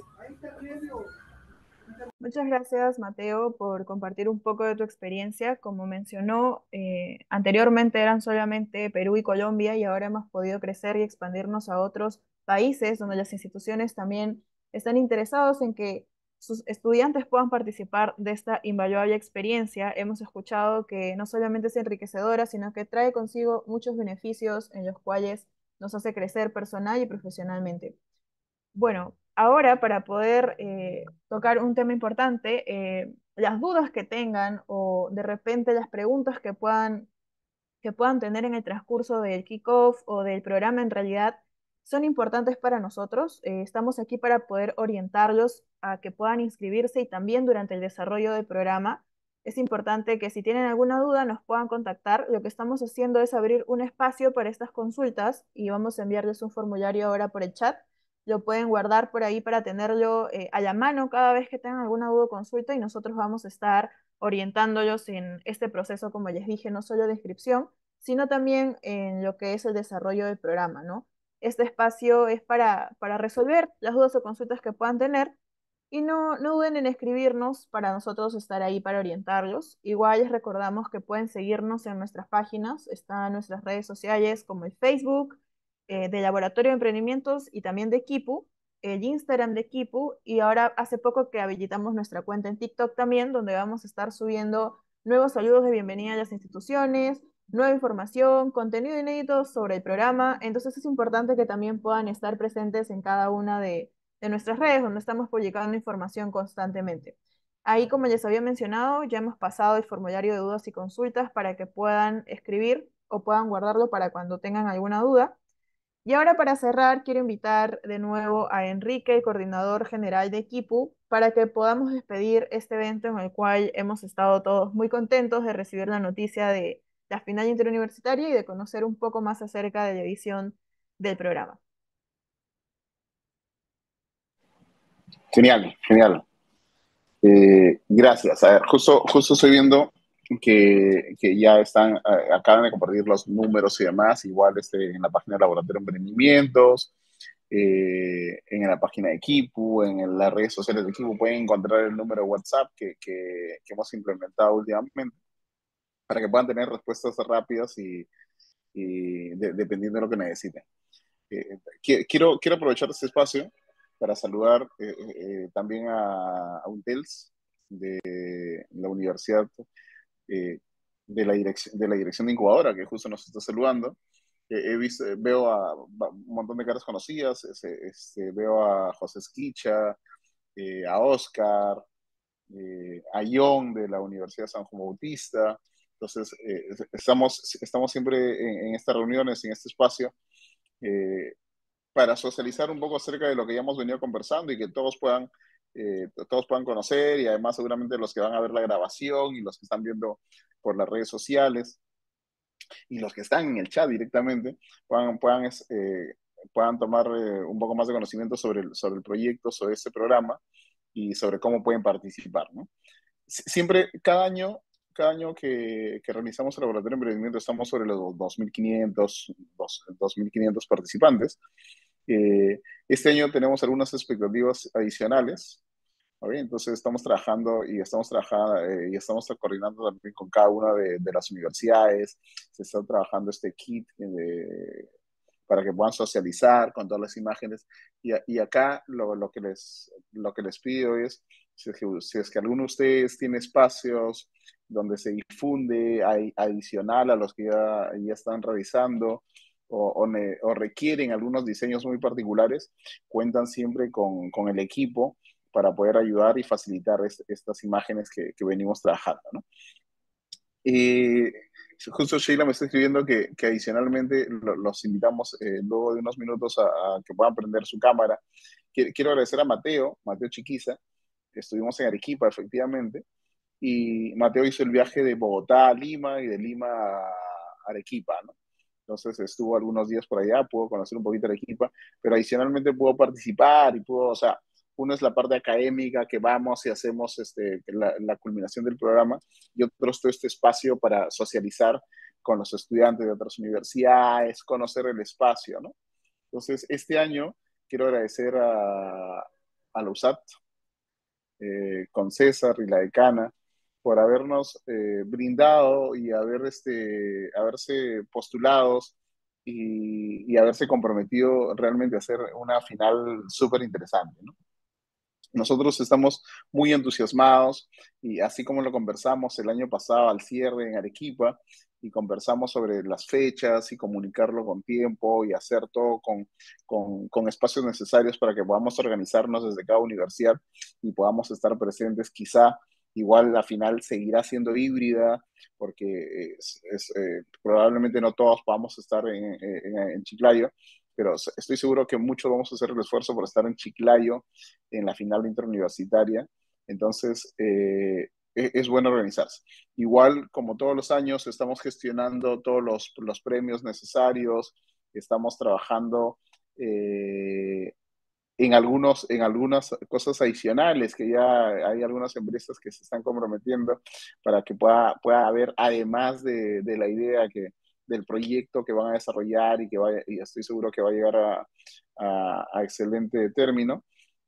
Muchas gracias, Mateo, por compartir un poco de tu experiencia. Como mencionó, eh, anteriormente eran solamente Perú y Colombia y ahora hemos podido crecer y expandirnos a otros países donde las instituciones también están interesados en que sus estudiantes puedan participar de esta invaluable experiencia. Hemos escuchado que no solamente es enriquecedora, sino que trae consigo muchos beneficios en los cuales nos hace crecer personal y profesionalmente. Bueno, ahora para poder eh, tocar un tema importante, eh, las dudas que tengan o de repente las preguntas que puedan, que puedan tener en el transcurso del kickoff o del programa en realidad son importantes para nosotros. Eh, estamos aquí para poder orientarlos a que puedan inscribirse y también durante el desarrollo del programa. Es importante que si tienen alguna duda nos puedan contactar. Lo que estamos haciendo es abrir un espacio para estas consultas y vamos a enviarles un formulario ahora por el chat. Lo pueden guardar por ahí para tenerlo eh, a la mano cada vez que tengan alguna duda o consulta y nosotros vamos a estar orientándolos en este proceso, como les dije, no solo de inscripción, sino también en lo que es el desarrollo del programa, ¿no? Este espacio es para, para resolver las dudas o consultas que puedan tener y no, no duden en escribirnos para nosotros estar ahí para orientarlos. Igual les recordamos que pueden seguirnos en nuestras páginas, están nuestras redes sociales como el Facebook, eh, de Laboratorio de Emprendimientos y también de Kipu, el Instagram de Kipu, y ahora hace poco que habilitamos nuestra cuenta en TikTok también, donde vamos a estar subiendo nuevos saludos de bienvenida a las instituciones, nueva información, contenido inédito sobre el programa. Entonces es importante que también puedan estar presentes en cada una de, de nuestras redes, donde estamos publicando información constantemente. Ahí, como les había mencionado, ya hemos pasado el formulario de dudas y consultas para que puedan escribir o puedan guardarlo para cuando tengan alguna duda. Y ahora para cerrar, quiero invitar de nuevo a Enrique, el coordinador general de Kipu, para que podamos despedir este evento en el cual hemos estado todos muy contentos de recibir la noticia de la final interuniversitaria y de conocer un poco más acerca de la edición del programa. Genial, genial. Eh, gracias. A ver, justo, justo estoy viendo que, que ya están, eh, acaban de compartir los números y demás, igual este, en la página de Laboratorio de Emprendimientos, eh, en la página de Kipu, en las redes sociales de Kipu pueden encontrar el número de WhatsApp que, que, que hemos implementado últimamente para que puedan tener respuestas rápidas y, y de, dependiendo de lo que necesiten. Eh, quiero, quiero aprovechar este espacio para saludar eh, eh, también a, a Untels de la Universidad, eh, de, la dirección, de la Dirección de Incubadora, que justo nos está saludando. he, he visto, veo a un montón de caras conocidas, este, este, veo a José Esquicha, eh, a Oscar, eh, a John de la Universidad San Juan Bautista. Entonces, eh, estamos, estamos siempre en, en estas reuniones, en este espacio, eh, para socializar un poco acerca de lo que ya hemos venido conversando y que todos puedan, eh, todos puedan conocer, y además seguramente los que van a ver la grabación y los que están viendo por las redes sociales y los que están en el chat directamente puedan, puedan, eh, puedan tomar eh, un poco más de conocimiento sobre el, sobre el proyecto, sobre este programa y sobre cómo pueden participar, ¿no? Siempre, cada año, cada año que, que realizamos el laboratorio de emprendimiento, estamos sobre los dos mil quinientos, dos mil quinientos participantes. Eh, este año tenemos algunas expectativas adicionales, ¿okay? Entonces estamos trabajando y estamos trabajando eh, y estamos coordinando también con cada una de, de las universidades. Se está trabajando este kit de, para que puedan socializar con todas las imágenes. Y, y acá lo, lo, que les, lo que les pido es, si es, que, si es que alguno de ustedes tiene espacios donde se difunde hay, adicional a los que ya, ya están revisando, o, o, ne, o requieren algunos diseños muy particulares, cuentan siempre con, con el equipo para poder ayudar y facilitar es, estas imágenes que, que venimos trabajando, ¿no? Y justo Sheila me está escribiendo que, que adicionalmente lo, los invitamos eh, luego de unos minutos a, a que puedan prender su cámara. Quiero agradecer a Mateo, Mateo Chiquiza, que estuvimos en Arequipa, efectivamente, y Mateo hizo el viaje de Bogotá a Lima y de Lima a Arequipa, ¿no? Entonces estuvo algunos días por allá, pudo conocer un poquito Arequipa, pero adicionalmente pudo participar y pudo, o sea, uno es la parte académica, que vamos y hacemos este, la, la culminación del programa, y otro es todo este espacio para socializar con los estudiantes de otras universidades, conocer el espacio, ¿no? Entonces, este año quiero agradecer a, a la U S A T, eh, con César y la decana, por habernos eh, brindado y haber, este, haberse postulados y, y haberse comprometido realmente a hacer una final súper interesante, ¿no? Nosotros estamos muy entusiasmados, y así como lo conversamos el año pasado al cierre en Arequipa, y conversamos sobre las fechas y comunicarlo con tiempo y hacer todo con, con, con espacios necesarios para que podamos organizarnos desde cada universidad y podamos estar presentes. Quizá igual la final seguirá siendo híbrida, porque es, es, eh, probablemente no todos podamos estar en, en, en Chiclayo, pero estoy seguro que muchos vamos a hacer el esfuerzo por estar en Chiclayo en la final interuniversitaria. Entonces, eh, es bueno organizarse. Igual, como todos los años, estamos gestionando todos los, los premios necesarios, estamos trabajando eh, en, algunos, en algunas cosas adicionales, que ya hay algunas empresas que se están comprometiendo para que pueda, pueda haber, además de, de la idea que del proyecto que van a desarrollar, y que vaya, y estoy seguro que va a llegar a, a, a excelente término,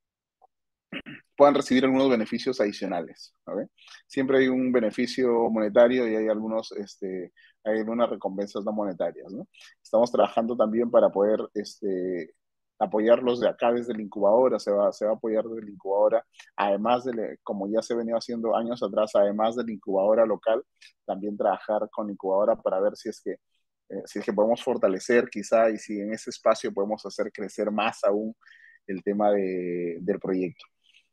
puedan recibir algunos beneficios adicionales, ¿okay? Siempre hay un beneficio monetario y hay algunos, este, hay algunas recompensas no monetarias, ¿no? Estamos trabajando también para poder este, apoyarlos de acá desde la incubadora. Se va, se va a apoyar desde la incubadora, además de, como ya se venía haciendo años atrás, además de la incubadora local, también trabajar con la incubadora para ver si es que Eh, si es que podemos fortalecer quizá, y si en ese espacio podemos hacer crecer más aún el tema de, del proyecto.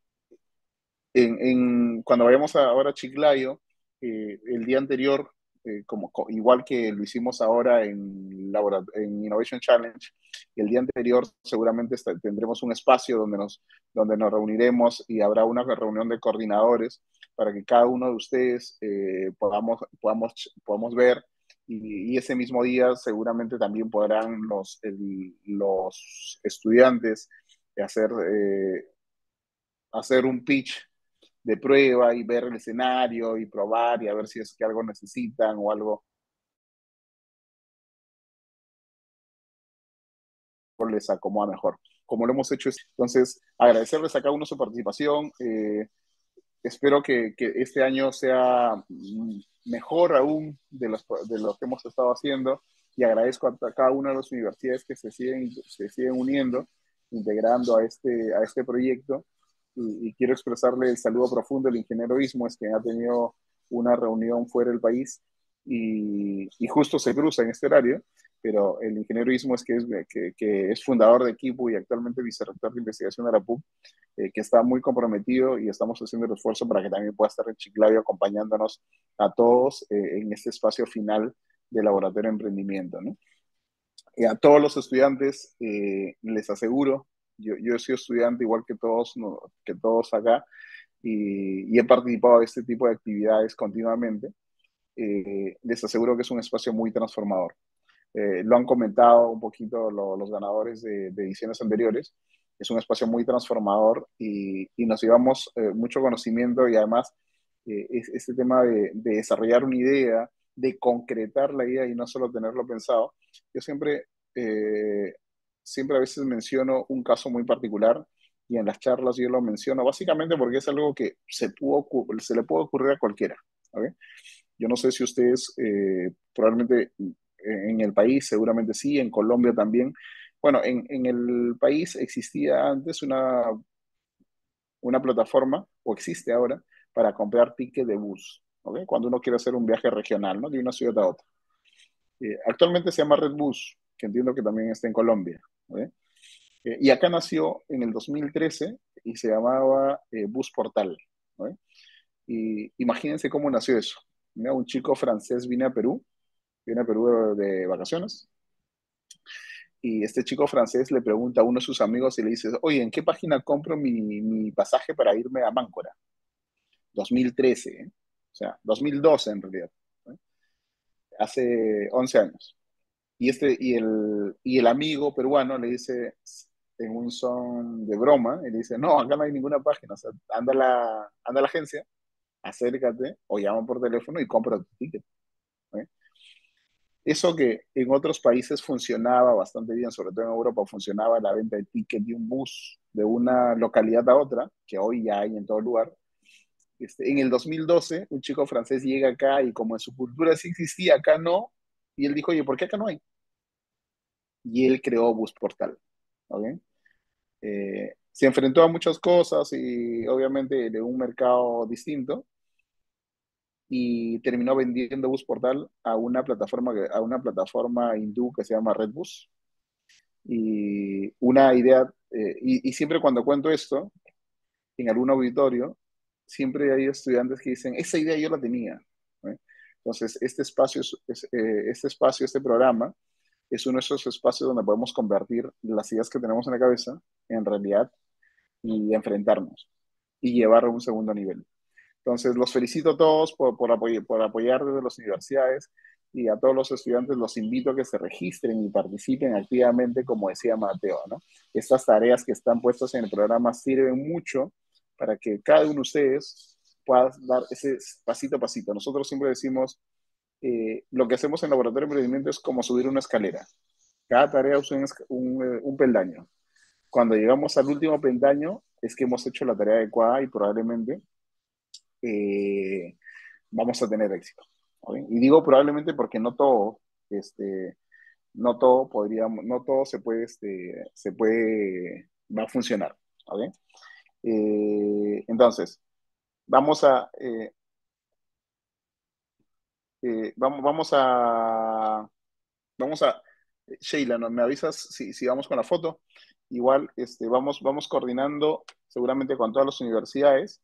En, en, cuando vayamos a, ahora a Chiclayo, eh, el día anterior, eh, como, igual que lo hicimos ahora en, en Innovation Challenge, el día anterior seguramente está, tendremos un espacio donde nos, donde nos reuniremos, y habrá una reunión de coordinadores para que cada uno de ustedes eh, podamos, podamos, podamos ver. Y, y ese mismo día seguramente también podrán los, el, los estudiantes hacer, eh, hacer un pitch de prueba y ver el escenario y probar y a ver si es que algo necesitan o algo les acomoda mejor, como lo hemos hecho. Entonces, agradecerles a cada uno su participación. Eh, espero que, que este año sea mejor aún de los, de lo que hemos estado haciendo, y agradezco a cada una de las universidades que se siguen, se siguen uniendo, integrando a este, a este proyecto, y, y quiero expresarle el saludo profundo del ingeniero Ismo, es quien ha tenido una reunión fuera del país, y, y justo se cruza en este horario, pero el ingeniero Ismo es que es, que, que es fundador de equipo y actualmente vicerrector de investigación de la P U C, eh, que está muy comprometido y estamos haciendo el esfuerzo para que también pueda estar en Chiclayo acompañándonos a todos eh, en este espacio final del Laboratorio de Emprendimiento, ¿no? Y a todos los estudiantes eh, les aseguro, yo, yo he sido estudiante igual que todos, ¿no? que todos acá, y, y he participado de este tipo de actividades continuamente. Eh, les aseguro que es un espacio muy transformador. Eh, lo han comentado un poquito lo, los ganadores de, de, ediciones anteriores. Es un espacio muy transformador y, y nos llevamos eh, mucho conocimiento y además eh, es, este tema de, de desarrollar una idea, de concretar la idea y no solo tenerlo pensado. Yo siempre, eh, siempre a veces menciono un caso muy particular y en las charlas yo lo menciono básicamente porque es algo que se, pudo, se le puede ocurrir a cualquiera. ¿Okay? Yo no sé si ustedes eh, probablemente en el país, seguramente sí, en Colombia también. Bueno, en, en el país existía antes una, una plataforma, o existe ahora, para comprar ticket de bus, ¿okay? Cuando uno quiere hacer un viaje regional, ¿no? De una ciudad a otra. Eh, actualmente se llama Redbus, que entiendo que también está en Colombia. ¿Okay? Eh, y acá nació en el dos mil trece y se llamaba eh, Bus Portal. ¿Okay? Y imagínense cómo nació eso. Mira, un chico francés vino a Perú, viene a Perú de, de vacaciones, y este chico francés le pregunta a uno de sus amigos y le dice, oye, ¿en qué página compro mi, mi pasaje para irme a Máncora? dos mil trece, ¿eh? O sea, dos mil doce en realidad, ¿eh? Hace once años. Y, este, y, el, y el amigo peruano le dice, en un son de broma, y le dice, no, acá no hay ninguna página, o sea, anda a la, anda a la agencia, acércate o llama por teléfono y compra tu ticket. ¿Eh? Eso que en otros países funcionaba bastante bien, sobre todo en Europa, funcionaba la venta de ticket de un bus de una localidad a otra, que hoy ya hay en todo lugar. Este, en el dos mil doce, un chico francés llega acá y como en su cultura sí existía, acá no, y él dijo, oye, ¿por qué acá no hay? Y él creó Bus Portal. ¿Okay? Eh, se enfrentó a muchas cosas y obviamente de un mercado distinto, y terminó vendiendo Bus Portal a una plataforma, a una plataforma hindú que se llama Redbus. Y una idea, eh, y, y siempre cuando cuento esto, en algún auditorio, siempre hay estudiantes que dicen, esa idea yo la tenía. ¿Eh? Entonces, este espacio, es, es, eh, este espacio, este programa, es uno de esos espacios donde podemos convertir las ideas que tenemos en la cabeza en realidad y enfrentarnos y llevarlo a un segundo nivel. Entonces, los felicito a todos por, por, apoy por apoyar desde las universidades y a todos los estudiantes los invito a que se registren y participen activamente, como decía Mateo, ¿no? Estas tareas que están puestas en el programa sirven mucho para que cada uno de ustedes pueda dar ese pasito a pasito. Nosotros siempre decimos, eh, lo que hacemos en Laboratorio de Emprendimiento es como subir una escalera. Cada tarea usa un, un, un peldaño. Cuando llegamos al último peldaño, es que hemos hecho la tarea adecuada y probablemente eh, vamos a tener éxito. ¿Okay? Y digo probablemente porque no todo, este, no todo podríamos, no todo se puede, este, se puede, va a funcionar. ¿Okay? Eh, entonces, vamos a, eh, eh, vamos, vamos a, vamos a, Sheila, ¿no? ¿Me avisas si, si vamos con la foto? Igual, este, vamos, vamos coordinando seguramente con todas las universidades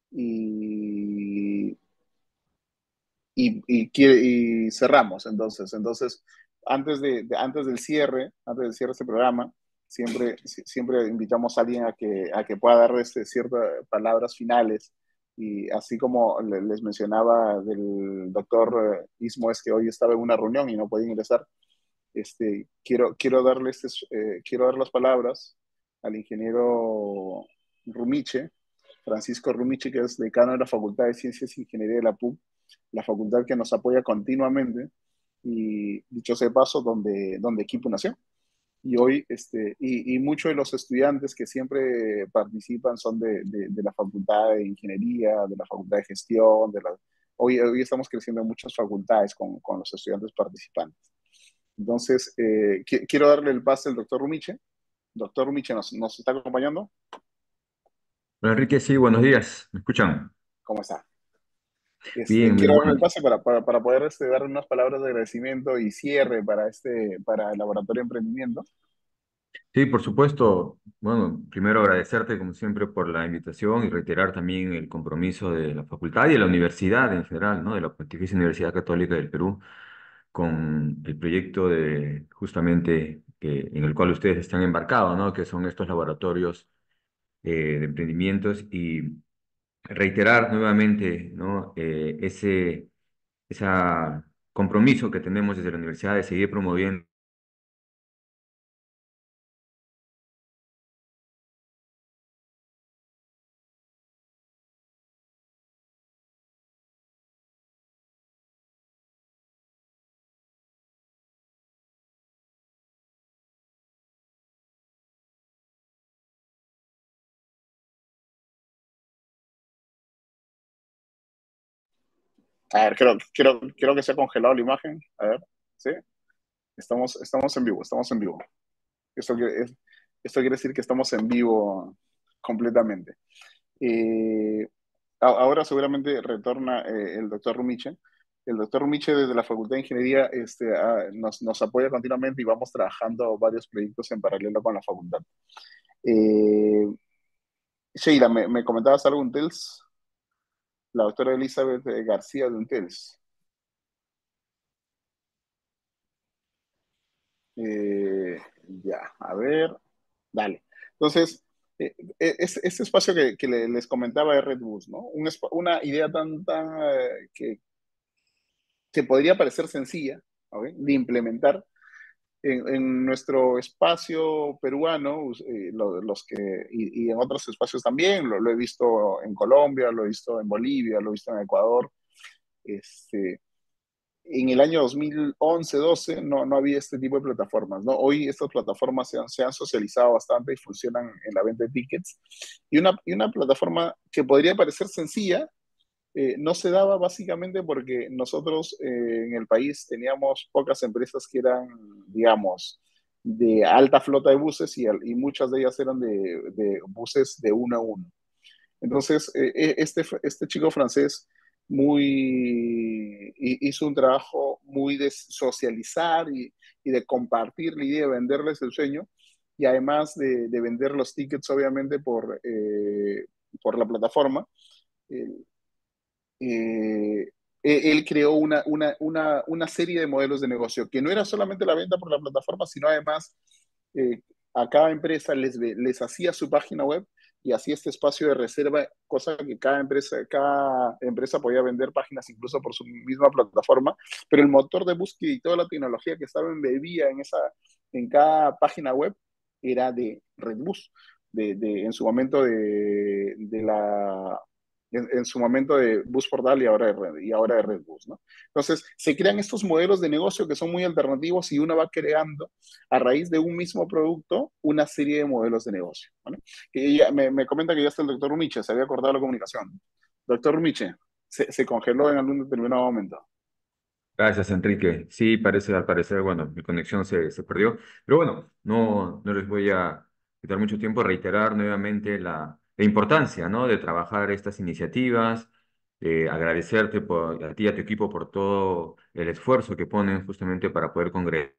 y Y, y, y, cerramos entonces. Entonces, antes, de, de, antes del cierre, antes del cierre de este programa, siempre, siempre invitamos a alguien a que, a que pueda dar este, ciertas palabras finales. Y así como les mencionaba del doctor Ismo, es que hoy estaba en una reunión y no podía ingresar, este, quiero, quiero, darle este, eh, quiero dar las palabras al ingeniero Rumiche, Francisco Rumiche, que es decano de la Facultad de Ciencias e Ingeniería de la P U C, la facultad que nos apoya continuamente, y dicho sea de paso, donde, donde Equipo nació. Y hoy, este, y, y muchos de los estudiantes que siempre participan son de, de, de la Facultad de Ingeniería, de la Facultad de Gestión, de la, hoy, hoy estamos creciendo en muchas facultades con, con los estudiantes participantes. Entonces, eh, qu quiero darle el pase al doctor Rumiche. Doctor Rumiche, ¿nos, nos está acompañando? Hola Enrique, sí, buenos días. ¿Me escuchan? ¿Cómo está? Este, Bien, muy quiero darle el bueno. pase para, para, para poder este, dar unas palabras de agradecimiento y cierre para, este, para el Laboratorio de Emprendimiento. Sí, por supuesto. Bueno, primero agradecerte como siempre por la invitación y reiterar también el compromiso de la facultad y de la universidad en general, ¿no? De la Pontificia Universidad Católica del Perú con el proyecto de justamente que, en el cual ustedes están embarcados, ¿no? Que son estos laboratorios eh, de emprendimientos y reiterar nuevamente, ¿no? Eh, ese, esa compromiso que tenemos desde la universidad de seguir promoviendo A ver, creo, creo, creo que se ha congelado la imagen. A ver, ¿sí? Estamos, estamos en vivo, estamos en vivo. Esto quiere, es- esto quiere decir que estamos en vivo completamente. Eh, a- ahora seguramente retorna eh, el doctor Rumiche. El doctor Rumiche desde la Facultad de Ingeniería este, ah, nos, nos apoya continuamente y vamos trabajando varios proyectos en paralelo con la facultad. Eh, Sheila, ¿me, me comentabas algo de Untels? La doctora Elizabeth eh, García de Untels. Eh, ya, a ver, dale. Entonces, eh, eh, es, este espacio que, que le- les comentaba de Red Bus, ¿no? Un espa- una idea tan, tan eh, que, que podría parecer sencilla, ¿ok? De implementar en, en nuestro espacio peruano, us- eh, lo- los que, y, y en otros espacios también, lo, lo he visto en Colombia, lo he visto en Bolivia, lo he visto en Ecuador. Este, en el año dos mil once doce no, no había este tipo de plataformas, ¿no? Hoy estas plataformas se han, se han socializado bastante y funcionan en la venta de tickets. Y una, y una plataforma que podría parecer sencilla, eh, no se daba básicamente porque nosotros eh, en el país teníamos pocas empresas que eran, digamos, de alta flota de buses y, al- y muchas de ellas eran de, de buses de uno a uno. Entonces, eh, eh, este, este chico francés muy, hi- hizo un trabajo muy de socializar y, y de compartir la idea de venderles el sueño y además de, de vender los tickets, obviamente, por, eh, por la plataforma. eh, eh, eh, Él creó una, una, una, una serie de modelos de negocio que no era solamente la venta por la plataforma, sino además eh, a cada empresa les, ve- les hacía su página web y hacía este espacio de reserva, cosa que cada empresa, cada empresa podía vender páginas incluso por su misma plataforma, pero el motor de búsqueda y toda la tecnología que estaba embebida en, esa, en cada página web era de Redbus, de, de, en su momento de, de la en, en, su momento de Bus Portal y ahora de Red, y ahora de Red Bus, ¿no? Entonces, se crean estos modelos de negocio que son muy alternativos y uno va creando a raíz de un mismo producto una serie de modelos de negocio, ¿vale? Que ya, me, me, comenta que ya está el doctor Rumiche, se había cortado la comunicación. Doctor Rumiche, se, se congeló en algún determinado momento. Gracias, Enrique. Sí, parece, al parecer, bueno, mi conexión se, se perdió. Pero bueno, no, no les voy a quitar mucho tiempo, reiterar nuevamente la, la importancia, ¿no? De trabajar estas iniciativas, de agradecerte por, a ti y a tu equipo por todo el esfuerzo que ponen justamente para poder congregar.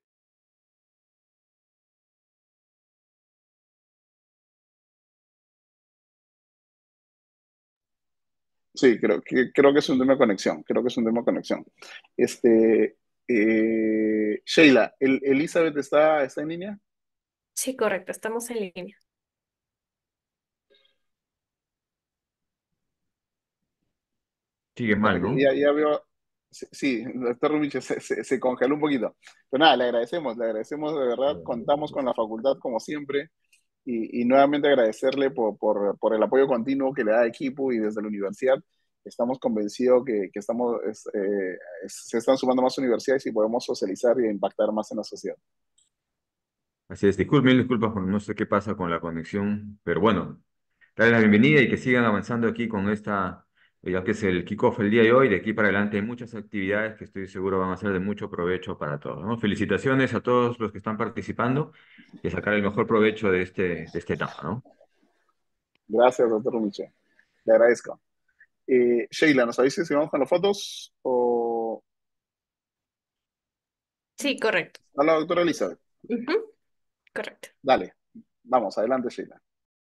Sí, creo que, creo que es un tema de conexión, creo que es un tema de conexión. Este, eh, Sheila, ¿el, ¿Elizabeth está, está en línea? Sí, correcto, estamos en línea. Sigue Ya, mal, ¿no? ya, ya veo, sí, sí, el doctor Rumiche se, se, se congeló un poquito. Pero nada, le agradecemos, le agradecemos de verdad, contamos con la facultad como siempre y, y nuevamente agradecerle por, por, por el apoyo continuo que le da al equipo y desde la universidad. Estamos convencidos que, que estamos, es, eh, es- se están sumando más universidades y podemos socializar y impactar más en la sociedad. Así es, disculpen, mil disculpas, por no sé qué pasa con la conexión, pero bueno, darles la bienvenida y que sigan avanzando aquí con esta, ya que es el kickoff el día de hoy. De aquí para adelante hay muchas actividades que estoy seguro van a ser de mucho provecho para todos, ¿no? Felicitaciones a todos los que están participando y a sacar el mejor provecho de este, de esta etapa, ¿no? Gracias, doctor Rumiche. Le agradezco. Eh, Sheila, ¿nos avisas si vamos con las fotos? O... Sí, correcto. Hola, doctora Elizabeth. Ujú, correcto. Dale, vamos, adelante, Sheila.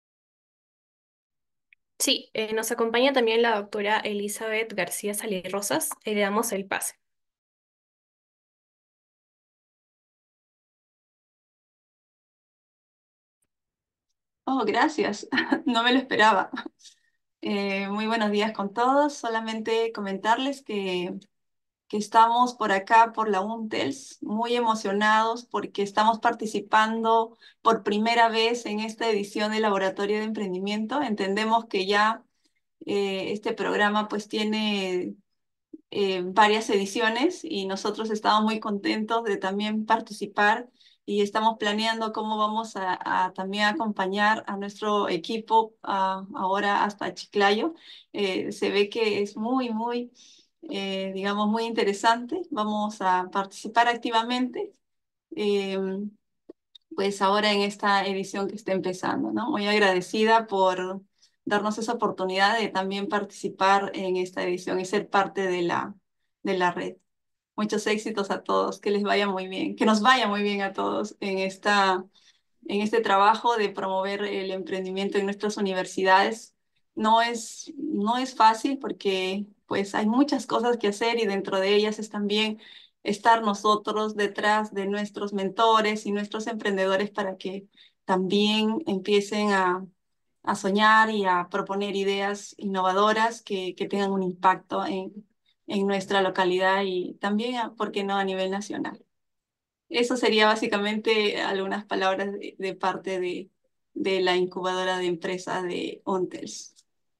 Sí, eh, nos acompaña también la doctora Elizabeth García Salirrosas. Eh, le damos el pase. Oh, gracias. No me lo esperaba. Eh, muy buenos días con todos. Solamente comentarles que, que estamos por acá, por la UNTELS, muy emocionados porque estamos participando por primera vez en esta edición del Laboratorio de Emprendimiento. Entendemos que ya eh, este programa pues tiene eh, varias ediciones y nosotros estamos muy contentos de también participar y estamos planeando cómo vamos a, a también acompañar a nuestro equipo a- ahora hasta Chiclayo. Eh, se ve que es muy, muy, eh, digamos, muy interesante. Vamos a participar activamente. em, pues ahora en esta edición que está empezando, ¿no? Muy agradecida por darnos esa oportunidad de también participar en esta edición y ser parte de la, de la red. Muchos éxitos a todos, que les vaya muy bien, que nos vaya muy bien a todos en esta, en este trabajo de promover el emprendimiento en nuestras universidades. No es, no es fácil porque pues hay muchas cosas que hacer y dentro de ellas es también estar nosotros detrás de nuestros mentores y nuestros emprendedores para que también empiecen a, a soñar y a proponer ideas innovadoras que, que tengan un impacto en, en nuestra localidad y también, a- ¿por qué no?, a nivel nacional. Eso sería básicamente algunas palabras de, de parte de, de la incubadora de empresas de ONTELS.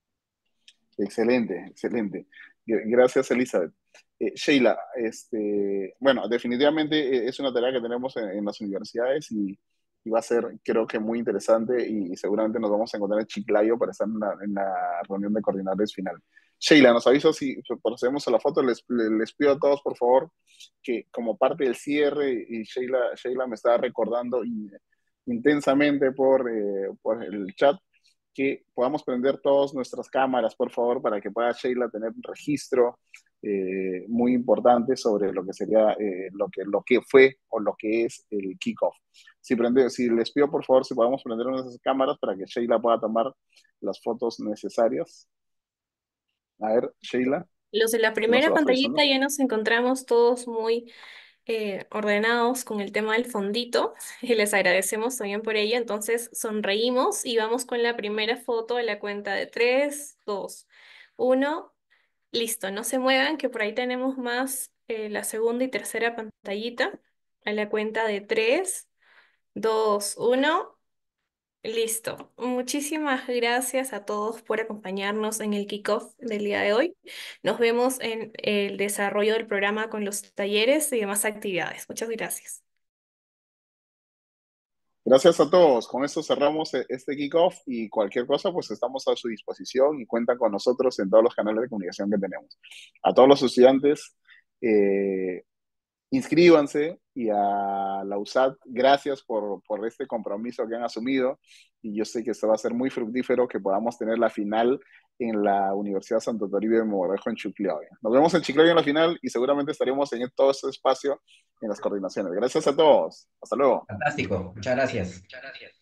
Excelente, excelente. Gr- Gracias, Elizabeth. Eh, Sheila, este, bueno, definitivamente eh, es una tarea que tenemos en, en las universidades y, y va a ser, creo que muy interesante y, seguramente nos vamos a encontrar en Chiclayo para estar en la, en la reunión de coordinadores final. Sheila, nos avisa si procedemos a la foto. Les, les pido a todos, por favor, que como parte del cierre, y Sheila, Sheila me está recordando y- intensamente por, eh, por el chat, que podamos prender todas nuestras cámaras, por favor, para que pueda Sheila tener un registro eh, muy importante sobre lo que sería, eh, lo que, lo que fue o lo que es el kickoff. Si, prende, si les pido, por favor, si podemos prender nuestras cámaras para que Sheila pueda tomar las fotos necesarias. A ver, Sheila, Los de la que no se primera va pantallita actualizando. ya nos encontramos todos muy eh, ordenados con el tema del fondito y les agradecemos también por ello. Entonces sonreímos y vamos con la primera foto a la cuenta de tres, dos, uno. Listo, no se muevan, que por ahí tenemos más eh, la segunda y tercera pantallita. A la cuenta de tres, dos, uno. Listo. Muchísimas gracias a todos por acompañarnos en el kickoff del día de hoy. Nos vemos en el desarrollo del programa con los talleres y demás actividades. Muchas gracias. Gracias a todos. Con esto cerramos eh, este kickoff y cualquier cosa, pues estamos a su disposición y cuentan con nosotros en todos los canales de comunicación que tenemos. A todos los estudiantes, eh, inscríbanse, y a la U S A D, gracias por, por este compromiso que han asumido, y yo sé que esto va a ser muy fructífero, que podamos tener la final en la Universidad Santo Toribio de Mogrovejo en Chiclayo. Nos vemos en Chiclayo en la final y seguramente estaremos en todo este espacio en las coordinaciones. Gracias a todos. Hasta luego. Fantástico, muchas gracias.